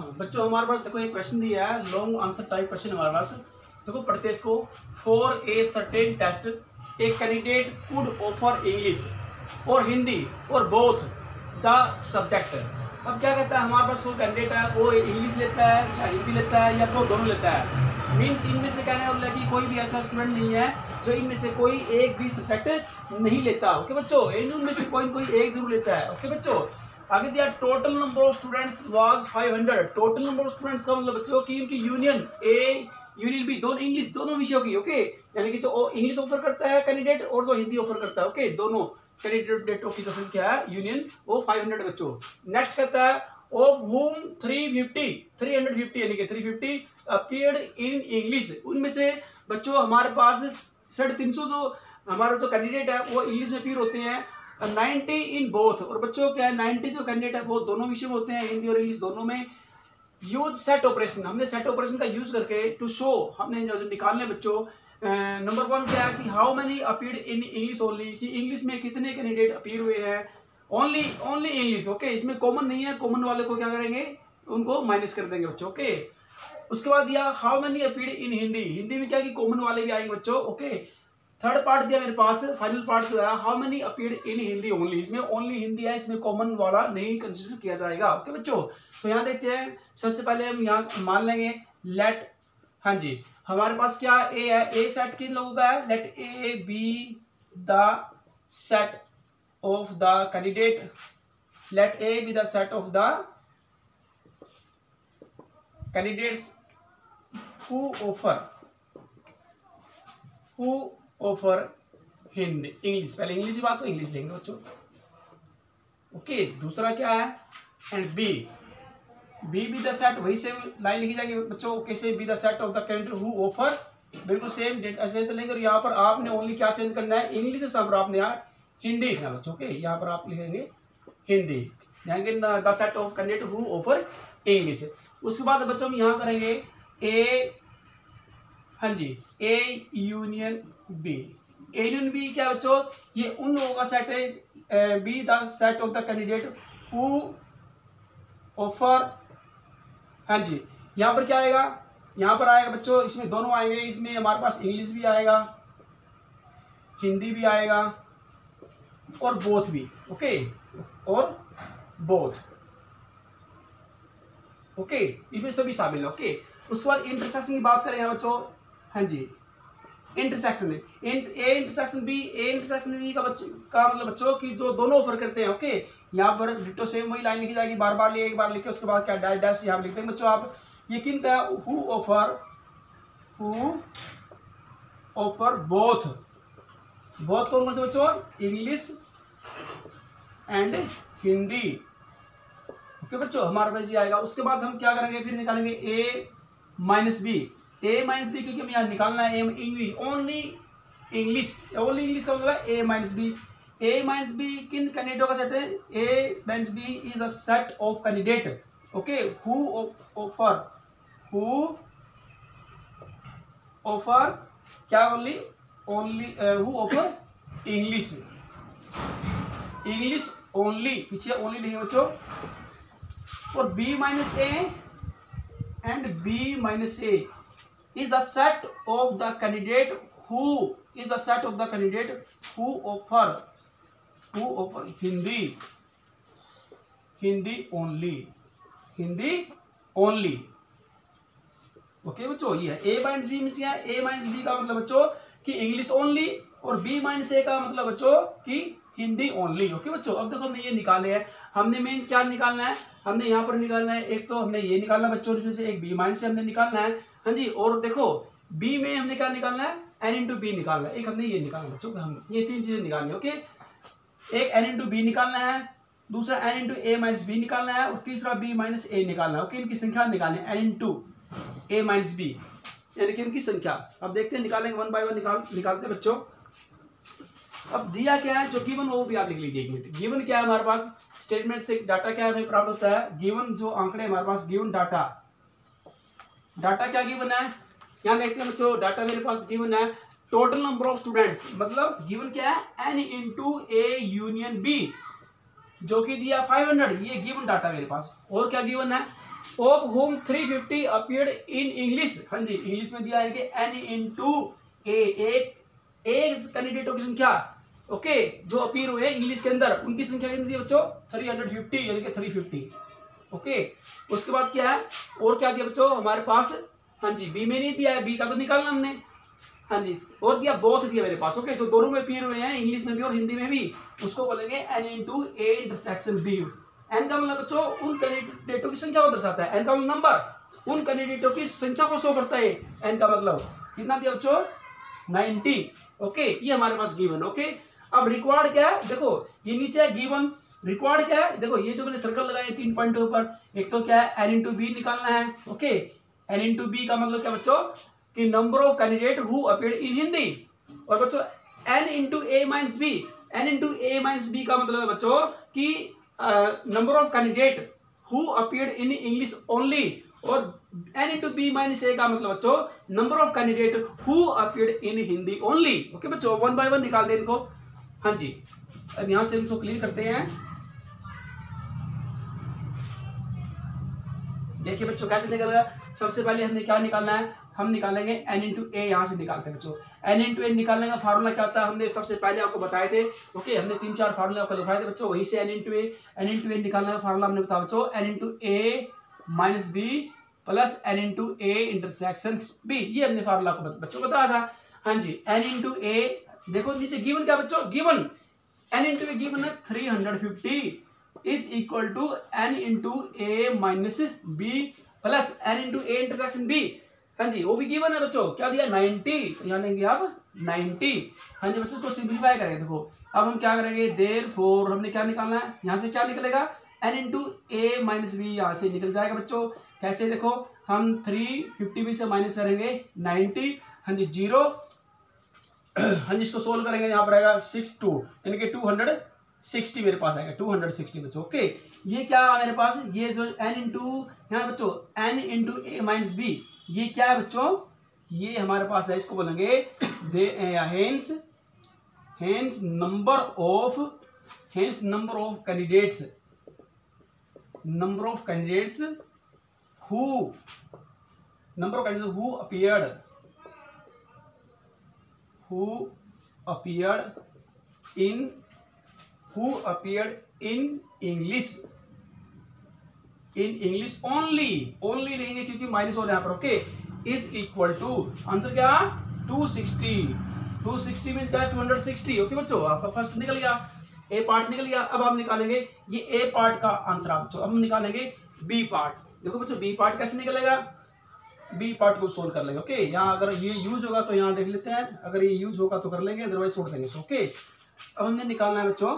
[SPEAKER 1] हाँ बच्चों हमारे पास देखो एक क्वेश्चन दिया है, लॉन्ग आंसर टाइप क्वेश्चन हमारे पास। देखो पढ़ते हैं इसको। For a certain test a candidate could offer English और हिंदी और बोथ द सब्जेक्ट। अब क्या कहता है, हमारे पास वो कैंडिडेट है, वो इंग्लिश लेता है या हिंदी लेता है या तो दोनों लेता है। मीन्स इनमें से कहने वाला है कि कोई भी ऐसा स्टूडेंट नहीं है जो इनमें से कोई एक भी सब्जेक्ट नहीं लेता। ओके बच्चों, इनमें से कोई कोई एक जरूर लेता है। ओके बच्चों, आगे दिया total number of students was five hundred. Total number of students का मतलब बच्चों की इनकी यूनियन ए यूनियन बी दोनों इंग्लिश दोनों विषयों की। ओके, यानी कि जो इंग्लिश ऑफर करता है कैंडिडेट और जो हिंदी ऑफर करता है, ओके दोनों कैंडिडेट की जो संख्या है यूनियन वो फाइव हंड्रेड बच्चों। नेक्स्ट कहता है of whom three fifty three hundred fifty यानी कि three fifty appeared in English. उनमें से बच्चों हमारे पास साढ़े तीन सौ जो हमारा जो कैंडिडेट है वो इंग्लिश में अपीयर होते हैं, नाइन्टी इन बोथ। और बच्चों क्या है, नाइन्टी जो कैंडिडेट है वो दोनों विषय में होते हैं, हिंदी और इंग्लिश दोनों में। यूज सेट ऑपरेशन, हमने सेट ऑपरेशन का यूज करके टू शो हमने जो निकालने बच्चों। नंबर वन क्या है कि how many appeared in English only, कि इंग्लिश में कितने कैंडिडेट अपीयर हुए हैं। Only only English. ओके, इसमें कॉमन नहीं है, कॉमन वाले को क्या करेंगे, उनको माइनस कर देंगे बच्चों। ओके, उसके बाद दिया how many appeared in Hindi. Hindi में क्या कि कॉमन वाले भी आएंगे बच्चों। ओके, थर्ड पार्ट दिया मेरे पास, फाइनल पार्ट जो है how many appeared in Hindi only. इसमें ओनली हिंदी है, इसमें कॉमन वाला नहीं कंसीडर किया जाएगा। ओके बच्चों, तो यहाँ देखते हैं। सबसे पहले हम यहाँ मान लेंगे लेट, हाँ जी हमारे पास क्या ए है, ए सेट किन लोगों का है, let A B the set of the candidate, let A B the set of the candidates who offer who offer Hindi English. पहले इंग्लिश की बात तो इंग्लिश लेंगे बच्चों। ओके, दूसरा क्या है, and B B B the set, वही सेम लाइन लिखी जाएगी बच्चों। कैसे, B the set of the candidate who offer, बिल्कुल सेम डेट ऐसे चलेंगे। और यहाँ पर आपने ओनली क्या चेंज करना है, इंग्लिश से सब आपने यहाँ हिंदी लिखना बच्चों। ओके, यहाँ पर आप लिखेंगे हिंदी, यानी the set of candidate who offer English. उसके बाद बच्चों हम यहाँ करेंगे ए, हाँ जी A union B. A union B क्या बच्चों, ये उन लोगों का सेट है, B the set of the candidate who offer, हाँ जी यहाँ पर क्या आएगा, यहाँ पर आएगा बच्चों, इसमें दोनों आएंगे। इसमें हमारे पास इंग्लिश भी आएगा, हिंदी भी आएगा और बोथ भी। ओके, और बोथ, ओके इसमें सभी शामिल है। ओके, उसके बाद इंटरसेक्शन की बात करें यहाँ बच्चों, हाँ जी intersection A intersection B, A intersection B का बच्चों का मतलब बच्चों की जो दोनों ऑफर करते हैं। ओके, यहाँ पर डिटो सेम वही लाइन लिखी जाएगी, बार बार लिए एक बार लिखे, उसके बाद क्या डैश डैश यहाँ लिखते हैं बच्चों आप। ये किन का, who offer who offer both, both कौन कौन से बच्चों, इंग्लिश एंड हिंदी। ओके बच्चों, हमारे पास ये आएगा। उसके बाद हम क्या करेंगे, फिर निकालेंगे A minus B, A minus B क्योंकि हमें यहाँ निकालना है English, only English, only English का मतलब है A minus B. A minus B किन कैंडिडेटों का सेट है, A minus B is a set of candidate. Okay, who offer who offer क्या, only only who offer English, English only, पीछे only नहीं बच्चों। और B minus A and B minus A is the set of the candidate who is the set of the candidate who offer who offer Hindi Hindi only Hindi only। Okay बच्चों, ये है A minus B means क्या है, A minus B का मतलब बच्चों कि English only, और बी माइनस ए का मतलब बच्चों कि हिंदी ओनली। ओके बच्चों, अब देखो हमने ये निकाले हैं, हमने मेन क्या निकालना है, हमने यहाँ पर निकालना है, एक तो हमने ये निकालना बच्चों, इसमें से एक बी माइनस से हमने निकालना है, हाँ जी। और देखो बी में हमने क्या निकालना है, एन इंटू बी निकालना है, एक हमने ये निकालना बच्चों, हम ये तीन चीजें निकालनी है। ओके, एक एन इंटू बी निकालना है, दूसरा N into A minus B निकालना है, और तीसरा बी माइनस ए निकालना है। ओके, इनकी संख्या निकालनी है, N into A minus B, यानी कि इनकी संख्या। अब देखते हैं निकालेंगे, वन बाय वन निकाल निकालते हैं बच्चों। अब दिया क्या है, जो गिवन वो भी आप लिख लीजिए एक मिनट। गिवन क्या है हमारे पास, स्टेटमेंट से डाटा क्या हमें प्राप्त होता है, गिवन जो आंकड़े हमारे पास, गिवन डाटा, डाटा क्या गिवन है, यहाँ देखते हैं बच्चों, डाटा मेरे पास गिवन है टोटल नंबर ऑफ स्टूडेंट्स, मतलब गिवन क्या है, N into A union B, जो कि दिया फाइव हंड्रेड, ये गिवन डाटा मेरे पास। और क्या गिवन है, of whom three fifty appeared in English. हाँ जी, इंग्लिश में दिया है कि एन इंटू ए, एक एक कैंडिडेटों की संख्या, ओके, जो अपीयर हुए इंग्लिश के अंदर, उनकी संख्या कितनी दी बच्चों, थ्री हंड्रेड फिफ्टी, यानी कि थ्री फिफ्टी। ओके, उसके बाद क्या है, और क्या दिया बच्चों हमारे पास, हाँ जी, बी में नहीं दिया है, बी का तो निकालना हमने, हाँ जी, और दिया बोथ दिया मेरे पास। ओके, जो दोनों में अपीयर हुए हैं, इंग्लिश में भी और हिंदी में भी, उसको बोलेंगे N into A intersection B. N का मतलब बच्चों उन कैंडिडेटों की संख्या को दर्शाता है, एन का मतलब नंबर, उन कैंडिडेटों की संख्या को शो करता है। एन का मतलब कितना दिया बच्चों, नाइन्टी। ओके, ये हमारे पास गिवन। ओके, अब रिक्वायर्ड क्या है, देखो ये नीचे है गिवन, रिक्वायर्ड क्या है, देखो ये जो मैंने सर्कल लगाए तीन पॉइंटों पर, एक तो क्या है एन इंटू बी निकालना है। ओके, एन इंटू बी का मतलब क्या बच्चों कि number of candidate who appeared in Hindi, और बच्चों N into A minus B, N into A minus B का मतलब है बच्चों कि number of candidate who appeared in English only, और N into B minus A का मतलब बच्चों number of candidate who appeared in Hindi only. Okay बच्चों, वन बाय वन निकाल दे इनको। हाँ जी, अब यहां से इनको क्लियर करते हैं। देखिए बच्चों कैसे निकलेगा, सबसे पहले हमने क्या निकालना है, हम निकालेंगे एन इंटू ए, यहां से निकालते हैं बच्चों। एन इंटू ए निकालने का फार्मूला क्या होता है, हमने सबसे पहले आपको बताए थे। ओके, हमने तीन चार फार्मूले आपको दिखाए थे बच्चों, वहीं से N into A, N into A निकालने का फार्मूला हमने बताया बच्चों, N into A minus B plus N into A intersection B, ये हमने फार्मूला आपको बच्चों बताया था। हाँ जी, एन इंटू ए, देखो नीचे गिवन क्या बच्चों, given N into A given है three hundred fifty is equal to N into A minus B plus N into A intersection B. हाँ जी, वो भी गिवन है बच्चों, क्या दिया नाइन्टी, यहाँ लेंगे आप नाइन्टी। हाँ जी बच्चों, तो सिंप्लीफाई करेंगे। देखो अब हम क्या करेंगे, देर फोर हमने क्या निकालना है, यहाँ से क्या निकलेगा N into A minus B, यहाँ से निकल जाएगा बच्चों। कैसे, देखो हम थ्री फिफ्टी बी से माइनस करेंगे नाइन्टी, हाँ जी जीरो, हाँ जी इसको सोल्व करेंगे, यहाँ पर आएगा सिक्स टू, यानी कि टू हंड्रेड सिक्सटी मेरे पास आएगा, टू हंड्रेड सिक्सटी बच्चों। ओके, ये क्या मेरे पास, ये जो एन इंटू यहाँ बच्चों N into A minus B, ये क्या है बच्चों, ये हमारे पास है, इसको बोलेंगे दे hence hence number of hence number of candidates number of candidates who number of candidates who appeared who appeared in who appeared in English in English only, only रहेंगे क्योंकि माइनस हो रहा है यहाँ पर। Okay, is equal to answer क्या two sixty, two sixty means क्या two hundred sixty. Okay बच्चों, आपका फर्स्ट निकल गया, ए पार्ट निकल गया। अब हम निकालेंगे ये ए पार्ट का आंसर बच्चों, अब हम निकालेंगे बी पार्ट। देखो बच्चों बी पार्ट कैसे निकलेगा, बी पार्ट को सोल्व कर लेंगे। ओके, यहाँ अगर ये यूज होगा तो यहाँ देख लेते हैं, अगर ये यूज होगा तो कर लेंगे, अदरवाइज छोड़ देंगे। ओके, अब हमने निकालना है बच्चों,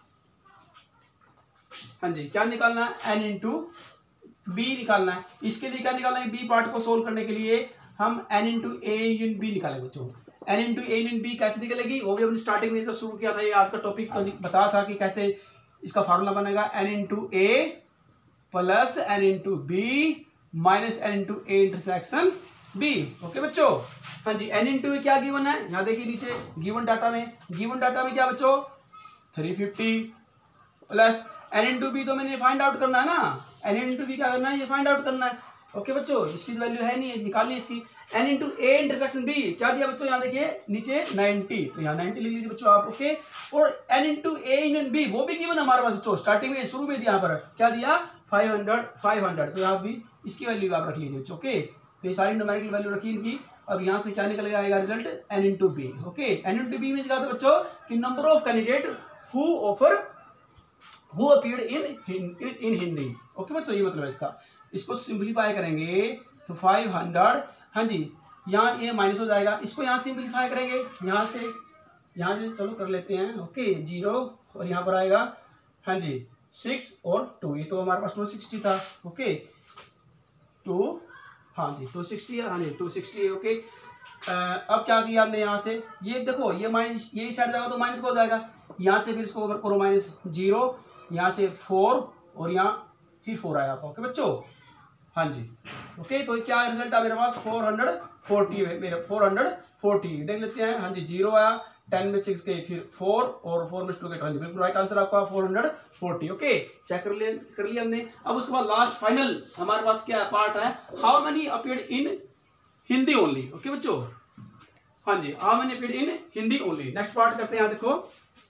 [SPEAKER 1] हाँ जी क्या निकालना है, एन इंटू बी निकालना है। इसके लिए क्या निकालना है, बी पार्ट को सोल्व करने के लिए हम N into A union B निकालेंगे बच्चों। N into A union B कैसे निकलेगी, वो भी हमने स्टार्टिंग में जब शुरू किया था, ये आज का टॉपिक तो बताया था कि कैसे इसका फार्मूला बनेगा, N into A plus N into B minus N into A intersection B. Okay बच्चों, हाँ जी एन इंटू ए क्या गिवन है, यहाँ देखिए नीचे गिवन डाटा में, गिवन डाटा में क्या बच्चों three fifty plus N into B तो मैंने फाइंड आउट करना है ना, एन इंटू बी क्या करना है, ये फाइंड आउट करना है। ओके बच्चों, इसकी वैल्यू है नहीं, निकालनी इसकी। N into A intersection B क्या दिया बच्चों, यहाँ देखिए नीचे नाइन्टी, तो यहाँ नाइन्टी लिख लीजिए बच्चों आप। ओके, और N into A in B वो भी गिवन हमारे पास बच्चों, स्टार्टिंग में शुरू में दिया, यहाँ पर क्या दिया फाइव हंड्रेड फाइव हंड्रेड, तो यहाँ भी इसकी वैल्यू आप रख लीजिए बच्चों। ओके, तो ये सारी न्यूमेरिकल वैल्यू रखी इनकी। अब यहाँ से क्या निकलेगा, आएगा result N into B. Okay, N into B में क्या था बच्चों कि number of candidate who offer who appeared in in Hindi. Okay बच्चों, ये मतलब है इसका। इसको सिंप्लीफाई करेंगे तो फाइव हंड्रेड, हाँ जी यहाँ ये माइनस हो जाएगा, इसको यहाँ सिंप्लीफाई करेंगे, यहाँ से यहाँ से चलो कर लेते हैं। ओके, जीरो और यहाँ पर आएगा हाँ जी सिक्स और टू, ये तो हमारे पास टू सिक्सटी था। ओके, टू हाँ जी टू सिक्सटी है, हाँ जी टू सिक्सटी है। ओके, अब क्या किया हमने, यहाँ से ये देखो ये माइनस ये साइड जाएगा तो माइनस हो जाएगा, यहाँ से फिर इसको ओवर करो माइनस जीरो, यहाँ से फोर और यहाँ फिर फोर आएगा। ओके बच्चों, हाँ जी। ओके, तो क्या रिजल्ट है मेरे पास फोर हंड्रेड फोर्टी, मेरे फोर हंड्रेड फोर्टी देख लेते हैं। हाँ जी जीरो आया, टेन में सिक्स गए फिर फोर और फोर में टू गए ट्वेंटी, बिल्कुल राइट आंसर आपका four hundred forty. Okay check कर लिया कर लिया हमने। अब उसके बाद लास्ट फाइनल हमारे पास क्या पार्ट है, how many appeared in Hindi only. Okay बच्चों, हाँ जी, how many appeared in Hindi only. Next part करते हैं, यहाँ देखो।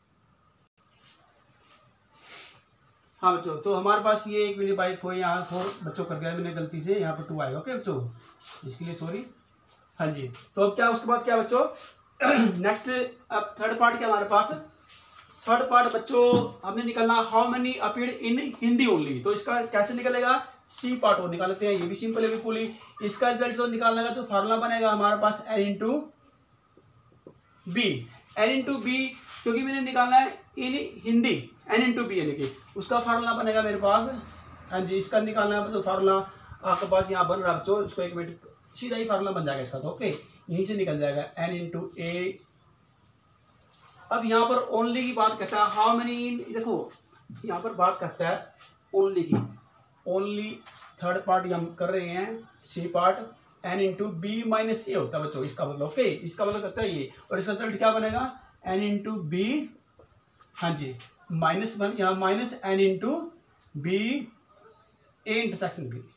[SPEAKER 1] हाँ बच्चों, तो हमारे पास ये एक मिनट बाई फोर यहाँ फोर बच्चों कर गया मैंने गलती से, यहाँ पर टू आएगा। ओके बच्चों, इसके लिए सॉरी। हाँ जी, तो अब क्या उसके बाद क्या बच्चों, नेक्स्ट अब थर्ड पार्ट क्या हमारे पास, थर्ड पार्ट बच्चों हमने निकालना how many appeared in Hindi only. तो इसका कैसे निकलेगा, सी पार्ट और निकाल लेते हैं, ये भी सिंपल है बिल्कुल ही। इसका रिजल्ट जो निकालने का जो फार्मूला बनेगा हमारे पास N into B, N into B, क्योंकि मैंने निकालना है in Hindi, N into B यानी कि उसका फार्मूला बनेगा मेरे पास। हाँ जी, इसका निकालना है तो फार्मूला आपके पास यहाँ बन रहा है बच्चों, इसको एक मिनट सीधा ही फार्मूला बन जाएगा इसका, तो ओके यहीं से निकल जाएगा एन इंटू ए। अब यहाँ पर ओनली की बात करता है, हाउ मेनी इन, देखो यहाँ पर बात करता है ओनली की, ओनली थर्ड पार्ट हम कर रहे हैं C part, N into B minus A होता है बच्चों, इसका मतलब ओके, इसका मतलब करता है ये, और इसका रिजल्ट क्या बनेगा एन इंटू बी, हाँ जी माइनस वन, यहाँ minus N into B A intersection B,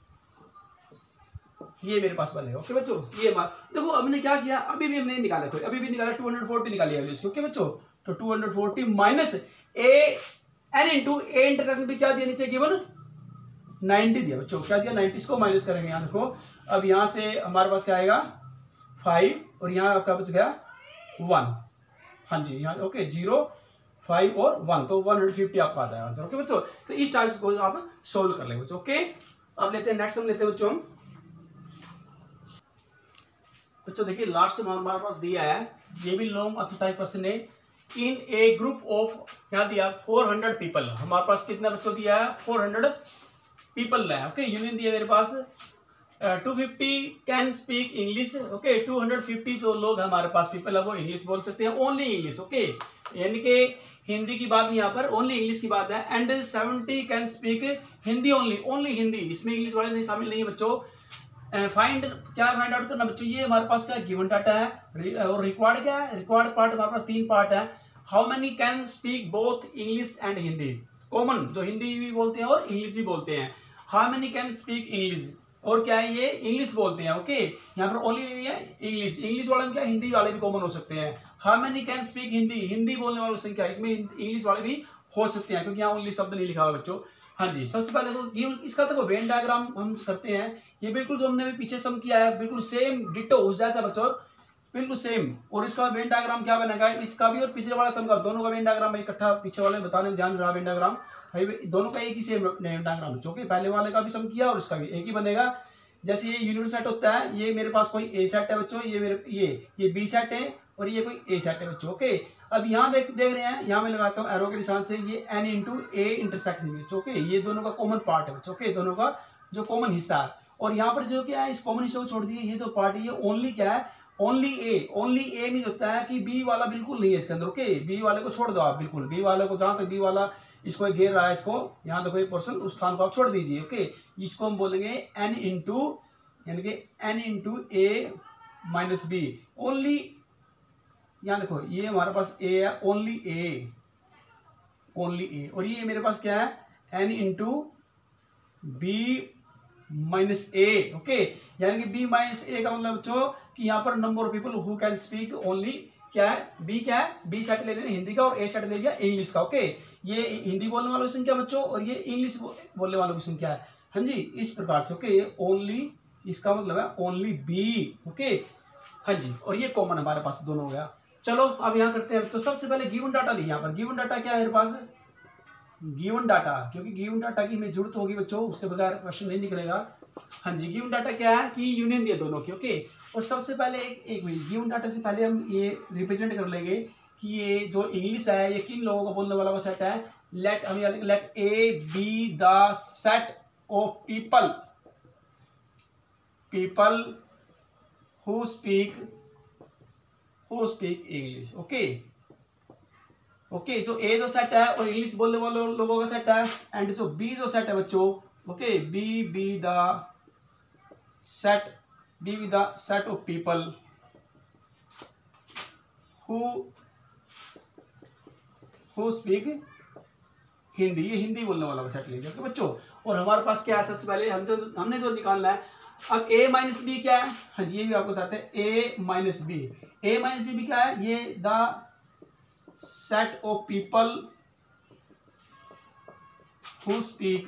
[SPEAKER 1] ये मेरे पास बनेगा। ओके बच्चों, ये देखो अब हमने क्या किया, अभी भी हमने निकाला, कोई अभी भी निकाला टू हंड्रेड फोर्टी निकाली है इसको। ओके बच्चों, तो two hundred forty minus A N into A intersection B क्या दिया नीचे गिवन नाइन्टी दिया बच्चों, क्या दिया नाइन्टी, इसको माइनस करेंगे यहाँ देखो। अब यहाँ से हमारे पास क्या आएगा फाइव और यहाँ आपका बच गया वन, हाँ जी यहाँ ओके जीरो फाइव और वन, तो वन हंड्रेड फिफ्टी आपका आता है आंसर। ओके बच्चों, तो इस टाइप को आप सोल्व कर लेंगे बच्चों। ओके अब लेते हैं नेक्स्ट, हम लेते हैं बच्चों हम बच्चों देखिए लास्ट में हमारे पास दिया है, ये भी लॉन्ग आंसर टाइप क्वेश्चन है। इन ए ग्रुप ऑफ क्या दिया फोर हंड्रेड पीपल, हमारे पास कितना बच्चों दिया है फोर हंड्रेड पीपल है। ओके यूनियन दिया मेरे पास two fifty can speak English. Okay two hundred fifty जो लोग हमारे पास पीपल है वो इंग्लिश बोल सकते हैं, ओनली इंग्लिश। ओके यानी कि हिंदी की बात यहाँ पर ओनली इंग्लिश की बात है। And seventy can speak Hindi only, only Hindi, इसमें इंग्लिश वाले नहीं शामिल नहीं है बच्चों। फाइंड क्या फाइंड आउट करना बच्चों, ये हमारे पास क्या गिवन डाटा है, और रिक्वायर्ड क्या है, रिक्वायर्ड पार्ट हमारे पास तीन पार्ट है। How many can speak both English and Hindi, common जो हिंदी भी बोलते हैं और इंग्लिश भी बोलते हैं। How many can speak English, और क्या है ये इंग्लिश बोलते हैं। ओके यहाँ पर ओनली नहीं है इंग्लिश, इंग्लिश वाले में क्या हिंदी वाले भी कॉमन हो सकते हैं। How many can speak Hindi, Hindi बोलने वालों की संख्या, इसमें इंग्लिश वाले भी हो सकते हैं क्योंकि यहाँ ओनली शब्द नहीं लिखा हुआ बच्चों। हाँ जी, सबसे पहले तो ये इसका देखो वेन डायग्राम हम करते हैं, ये बिल्कुल जो हमने पीछे सम किया है बिल्कुल सेम डिटो उस जैसा बच्चों, बिल्कुल सेम। और इसका वेन डायग्राम क्या बनेगा, इसका भी और पिछले वाला सम का दोनों का वेन डायग्राम इकट्ठा पीछे वाले बताने में ध्यान रहा, वेन डायग्राम दोनों का एक ही सेम वेन डायग्राम जो कि पहले वाले का भी सम किया और इसका भी एक ही बनेगा। जैसे ये यूनिट सेट होता है, ये मेरे पास कोई ए सेट है बच्चों, ये मेरे ये ये बी सेट है और ये कोई ए सेट है बच्चों। ओके अब यहाँ देख देख रहे हैं, यहाँ मैं लगाता हूँ एरो के निशान से, ये एन इंटू ए इंटरसेक्शन बच्चों। ओके ये दोनों का कॉमन पार्ट है बच्चों, ओके दोनों का जो कॉमन हिस्सा है। और यहाँ पर जो क्या है इस कॉमन हिस्से को छोड़ दिए, ये जो पार्ट है ये ओनली क्या है, ओनली ए, ओनली ए में होता है कि बी वाला बिल्कुल नहीं है इसके अंदर। ओके बी वाले को छोड़ दो आप बिल्कुल, बी वाले को जहां तक बी वाला इसको घेर रहा है, इसको यहाँ देखो ये पोर्शन उस स्थान को आप छोड़ दीजिए। ओके इसको हम बोलेंगे एन इंटू यानी कि N into A minus B, only यहाँ देखो ये हमारे पास ए है, ओनली ए, ओनली ए, और ये मेरे पास क्या है N into B minus A. Okay यानी कि बी माइनस ए का मतलब बच्चों कि यहाँ पर number of people who can speak only क्या है, बी क्या है, बी सेट ले लेना हिंदी का और ए सेट ले लिया इंग्लिश का। ओके ये हिंदी बोलने वालों की संख्या बच्चों और ये इंग्लिश बोलने वालों की संख्या है। हाँ जी इस प्रकार से। ओके ये ओनली, इसका मतलब है ओनली बी। ओके हाँ जी, और ये कॉमन हमारे पास दोनों हो गया। चलो अब यहाँ करते हैं, तो सबसे पहले गिवन डाटा ली, यहाँ पर गिवन डाटा क्या है मेरे पास, गिवन डाटा, क्योंकि गिवन डाटा की हमें जरूरत होगी बच्चों, उसके बगैर क्वेश्चन नहीं निकलेगा। हाँ जी गिवन डाटा क्या है कि यूनियन दिया दोनों की। ओके और सबसे पहले एक एक मिनट गिवन डाटा से पहले हम ये रिप्रेजेंट कर लेंगे कि ये जो इंग्लिश है ये किन लोगों को बोलने वाला वो सेट है। लेट हम let A B the set of people, people who speak who speak English. Okay okay जो ए जो सेट है और इंग्लिश बोलने वाले लोगों का सेट है, एंड जो बी जो सेट है बच्चों, okay B B the set B B the set of people who who speak Hindi, ये हिंदी बोलने वाला सेट ले लिया बच्चों। और हमारे पास क्या है, सबसे पहले हम जो हमने जो निकालना है, अब a माइनस बी क्या है, हाँ जी ये भी आपको बताते हैं। a minus B, a minus B क्या है, ये the set of people who speak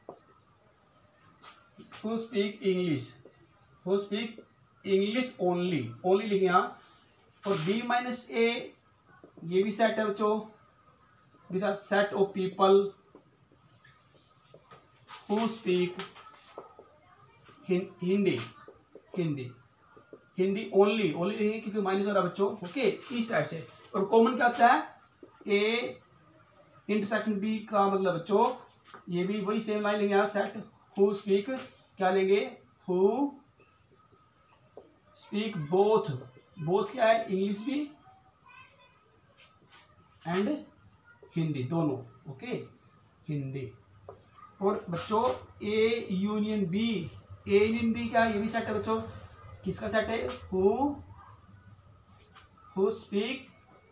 [SPEAKER 1] who speak English, who speak English only, only लिखे यहाँ। और b माइनस ए ये भी सेट है बच्चों, with the set of people who speak Hindi, Hindi Hindi only, only लिखेंगे क्योंकि माइनस हो रहा है बच्चों। ओके, इस टाइप से। और कॉमन क्या होता है, ए इंटरसेक्शन बी का मतलब बच्चों ये भी वही सेम लाइन लेंगे यहाँ, सेट हु स्पीक क्या लेंगे, हु स्पीक बोथ, बोथ क्या है, इंग्लिश भी एंड हिंदी दोनों। ओके, हिंदी। और बच्चों A union B, A union B क्या है, ये भी सेट है बच्चों, किसका सेट है, who who speak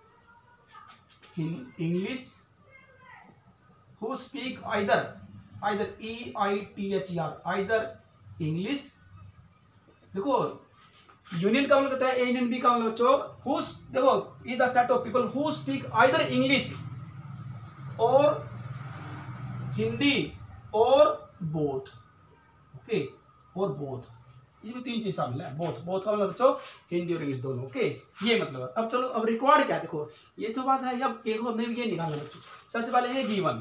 [SPEAKER 1] English, who speak either, either E I T H E R, either English. देखो यूनियन का मतलब कहता है, ए यूनियन बी का मतलब बच्चों, हु देखो is the set of people who speak either English और हिंदी और बोथ। ओके, और बोथ, इसमें तीन चीज शामिल है। बोथ, बोथ का मतलब बच्चों हिंदी और इंग्लिश दोनों। ओके, ये मतलब है। अब चलो अब रिक्वायर्ड क्या है, देखो ये तो बात है। अब एक और में ये निकालना बच्चों, सबसे पहले है गिवन।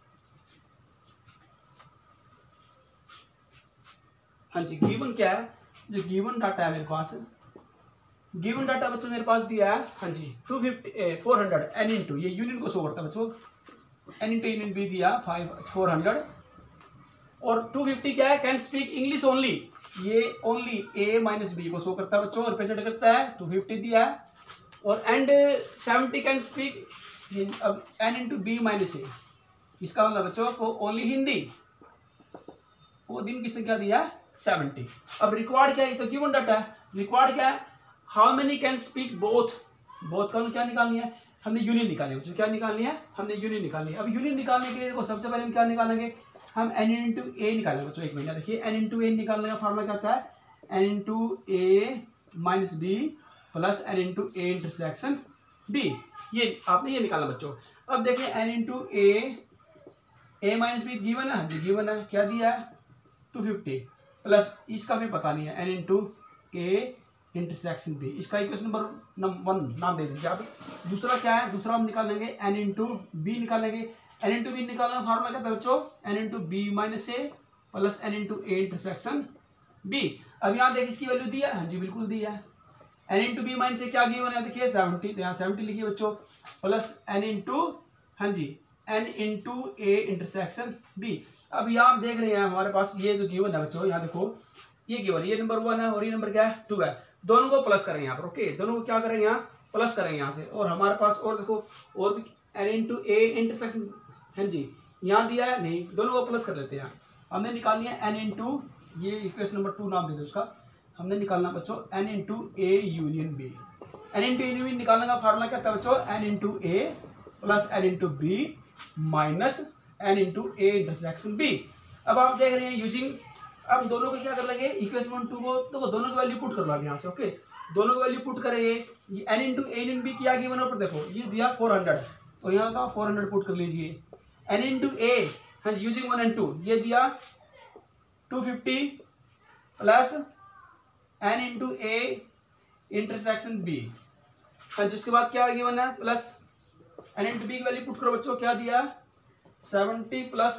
[SPEAKER 1] हाँ जी, गिवन क्या है, जो गिवन डाटा है मेरे पास, गिवन डाटा बच्चों मेरे पास दिया है, हाँ जी two fifty four hundred N into, ये यूनियन को शो करता है बच्चों, N into union B दिया फाइव फोर हंड्रेड। और टू फिफ्टी क्या है, कैन स्पीक इंग्लिश ओनली, ये ओनली ए माइनस बी को शो करता है बच्चों, रिप्रेजेंट करता है, टू फिफ्टी दिया है। और एंड सेवेंटी कैन स्पीक अब N into B minus A, इसका मतलब बच्चों को ओनली हिंदी, वो दिन की संख्या दिया है सेवेंटी। अब रिक्वायर्ड क्या है, तो गिवन डाटा है। रिक्वायर्ड क्या है, how many can speak both, both का क्या निकालनी है, हमने यूनियन निकालनी है, क्या निकालनी है, हमने यूनियन निकालनी है। अब यूनियन निकालने के लिए देखो सबसे पहले हम क्या निकालेंगे, हम एन इंटू ए निकालेंगे बच्चों। एक मिनट देखिए, एन इंटू ए निकालने का फॉर्मूला क्या होता है, N into A minus B plus N into A intersection B, ये आपने ये निकाला बच्चों। अब देखिए n into A, A minus B given है, हाँ जी गिवन है, क्या दिया है टू फिफ्टी, प्लस इसका भी पता नहीं है N into A intersection B, इसका इक्वेशन नंबर वन नाम दे दीजिए आप। दूसरा क्या है, दूसरा हम निकालेंगे एन इंटू बी निकालेंगे। एन इंटू बी निकालने का फार्मूला क्या था बच्चों, N into B minus A plus N into A intersection B. अब यहाँ देखिए इसकी वैल्यू दी है, हाँ जी बिल्कुल दी है। N into B minus A क्या गिवन है, देखिए सेवेंटी, तो यहाँ सेवेंटी लिखिए बच्चों, प्लस एन इंटू हाँ जी n into A intersection B. अब यहाँ आप देख रहे हैं हमारे पास ये जो गिवन है बच्चों, यहाँ देखो ये गिवन, ये नंबर वन है और ये नंबर क्या है टू है, दोनों को प्लस करेंगे यहाँ पर। ओके, दोनों को क्या करेंगे यहाँ प्लस करेंगे यहाँ से। और हमारे पास और देखो और भी एन इंटू ए इंटरसेक्शन, हाँ जी यहाँ दिया है नहीं, दोनों को प्लस कर लेते हैं। हमने निकालनी है एन इंटू, ये इक्वेशन नंबर टू नाम दे दो उसका, हमने निकालना बच्चों N into A union B. N into union B निकालने का फार्मूला क्या था बच्चों, N into A plus N into B minus N into A intersection B. अब आप देख रहे हैं यूजिंग, अब दोनों को क्या कर लेंगे, इक्वेशन वन टू को तो दोनों की वैल्यू पुट कर लो यहाँ से। ओके, दोनों की वैल्यू पुट करेंगे, n into A in B किया गिवन पर देखो ये दिया फोर हंड्रेड, तो यहाँ का फोर हंड्रेड पुट कर लीजिए। एन इंटू ए हाँ यूजिंग वन एंड टू, ये दिया two fifty plus N into A intersection B, हाँ जिसके बाद क्या गिवन है प्लस एन इंटू बी की वैल्यू पुट करो बच्चों, क्या दिया seventy plus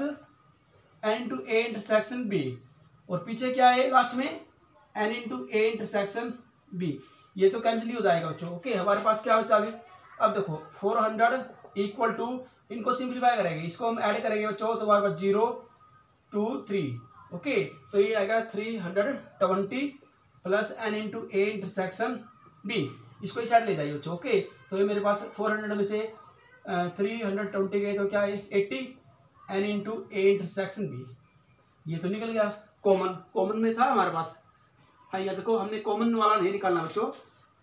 [SPEAKER 1] N into A intersection B, और पीछे क्या है लास्ट में n into A intersection B, ये तो कैंसिल ही हो जाएगा बच्चों। ओके, हमारे पास क्या बचा अभी, अब देखो फोर हंड्रेड इक्वल टू, इनको सिंप्लीफाई करेंगे, इसको हम ऐड करेंगे बच्चों, तो हमारे पास जीरो टू थ्री। ओके, तो ये आएगा three hundred twenty plus N into A intersection B, इसको इस साइड ले जाइए बच्चों। ओके, तो ये मेरे पास फोर हंड्रेड में से थ्री हंड्रेड ट्वेंटी गए तो क्या है eighty n into A intersection B, ये तो निकल गया कॉमन, कॉमन में था हमारे पास। हाँ ये देखो हमने कॉमन वाला नहीं निकालना बच्चों,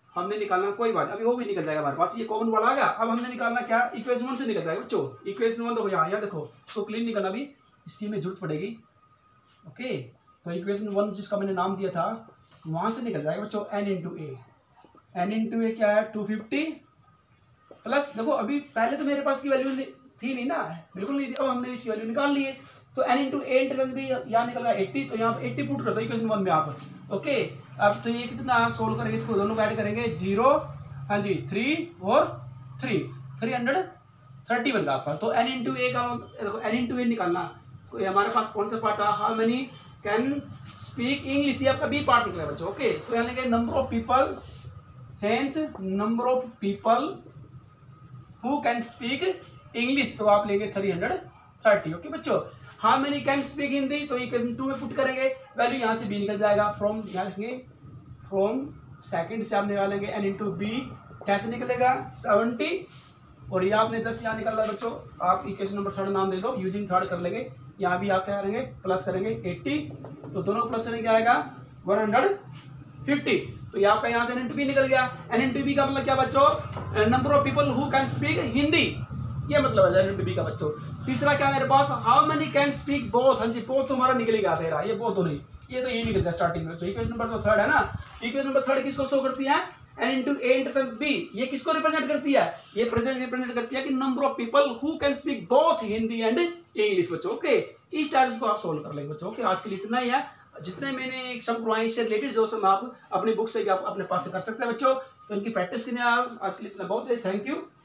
[SPEAKER 1] हमने निकालना, कोई बात अभी वो भी निकल जाएगा हमारे पास, ये कॉमन वाला आ गया। अब हमने निकालना क्या, इक्वेशन वन से निकल जाएगा बच्चों। इक्वेशन वन देखो यहाँ यहाँ देखो, इसको क्लीन निकालना भी इसकी में जरूरत पड़ेगी। ओके, तो इक्वेशन वन जिसका मैंने नाम दिया था वहां से निकल जाएगा बच्चों N into A. N into A क्या है, टू फिफ्टी प्लस, देखो अभी पहले तो मेरे पास की वैल्यू थी नहीं ना, बिल्कुल नहीं थी, अब हमने इसकी वैल्यू निकाल ली है। तो एन इंटू ए इंटरसेक्शन भी यहाँ निकल रहा है एट्टी, तो यहाँ पे एट्टी पुट कर दो इक्वेशन वन में आप। ओके, अब तो ये कितना सोल्व करेंगे, इसको दोनों को ऐड करेंगे, जीरो हाँ जी थ्री और थ्री, थ्री हंड्रेड थर्टी बन गया आपका। तो एन इंटू ए का एन इंटू ए निकालना, तो हमारे पास कौन सा पार्ट है, how many can speak English, ये आपका बी पार्ट निकला बच्चों। ओके, तो यहाँ लेंगे number of people, hence number of people who can speak English, तो आप लेंगे थ्री हंड्रेड थर्टी। ओके बच्चों, how many can speak Hindi, तो इक्वेशन टू में पुट करेंगे, वैल्यू यहाँ से बी निकल जाएगा, फ्रॉम यहाँ लिखेंगे फ्रॉम सेकंड से आप निकालेंगे एन इंटू बी, कैसे निकलेगा सेवेंटी, और ये आपने दस यहाँ निकाला बच्चों, आप इक्वेशन नंबर थर्ड नाम दे दो, यूजिंग थर्ड कर लेंगे। यहाँ भी आप क्या करेंगे, प्लस करेंगे एट्टी, तो दोनों प्लस करेंगे क्या आएगा वन हंड्रेड फिफ्टी, तो यहाँ पे यहाँ से एन इंटू बी निकल गया। एन इंटू बी का मतलब क्या बच्चों, number of people who can speak Hindi, ये मतलब है एन इंटू बी का बच्चों। तीसरा क्या मेरे पास, how many can speak both, हाँ जी बोथ तुम्हारा निकलेगा तेरा, ये बोथ तो नहीं, ये तो ये निकल गया स्टार्टिंग में। इक्वेशन नंबर जो थर्ड है ना, इक्वेशन नंबर थर्ड किसको शो करती है, N into A intersection B, ये किसको रिप्रेजेंट करती है, ये प्रेजेंट रिप्रेजेंट करती है कि number of people who can speak both Hindi and English बच्चों। ओके, इस टाइप को आप सोल्व कर लेंगे बच्चों। ओके, आज के लिए इतना ही है, जितने मैंने सम करवाए इससे रिलेटेड जो सब आप अपनी बुक से आप अपने पास से कर सकते हैं बच्चों, तो इनकी प्रैक्टिस के लिए आप आज के लिए इतना बहुत है। Thank you.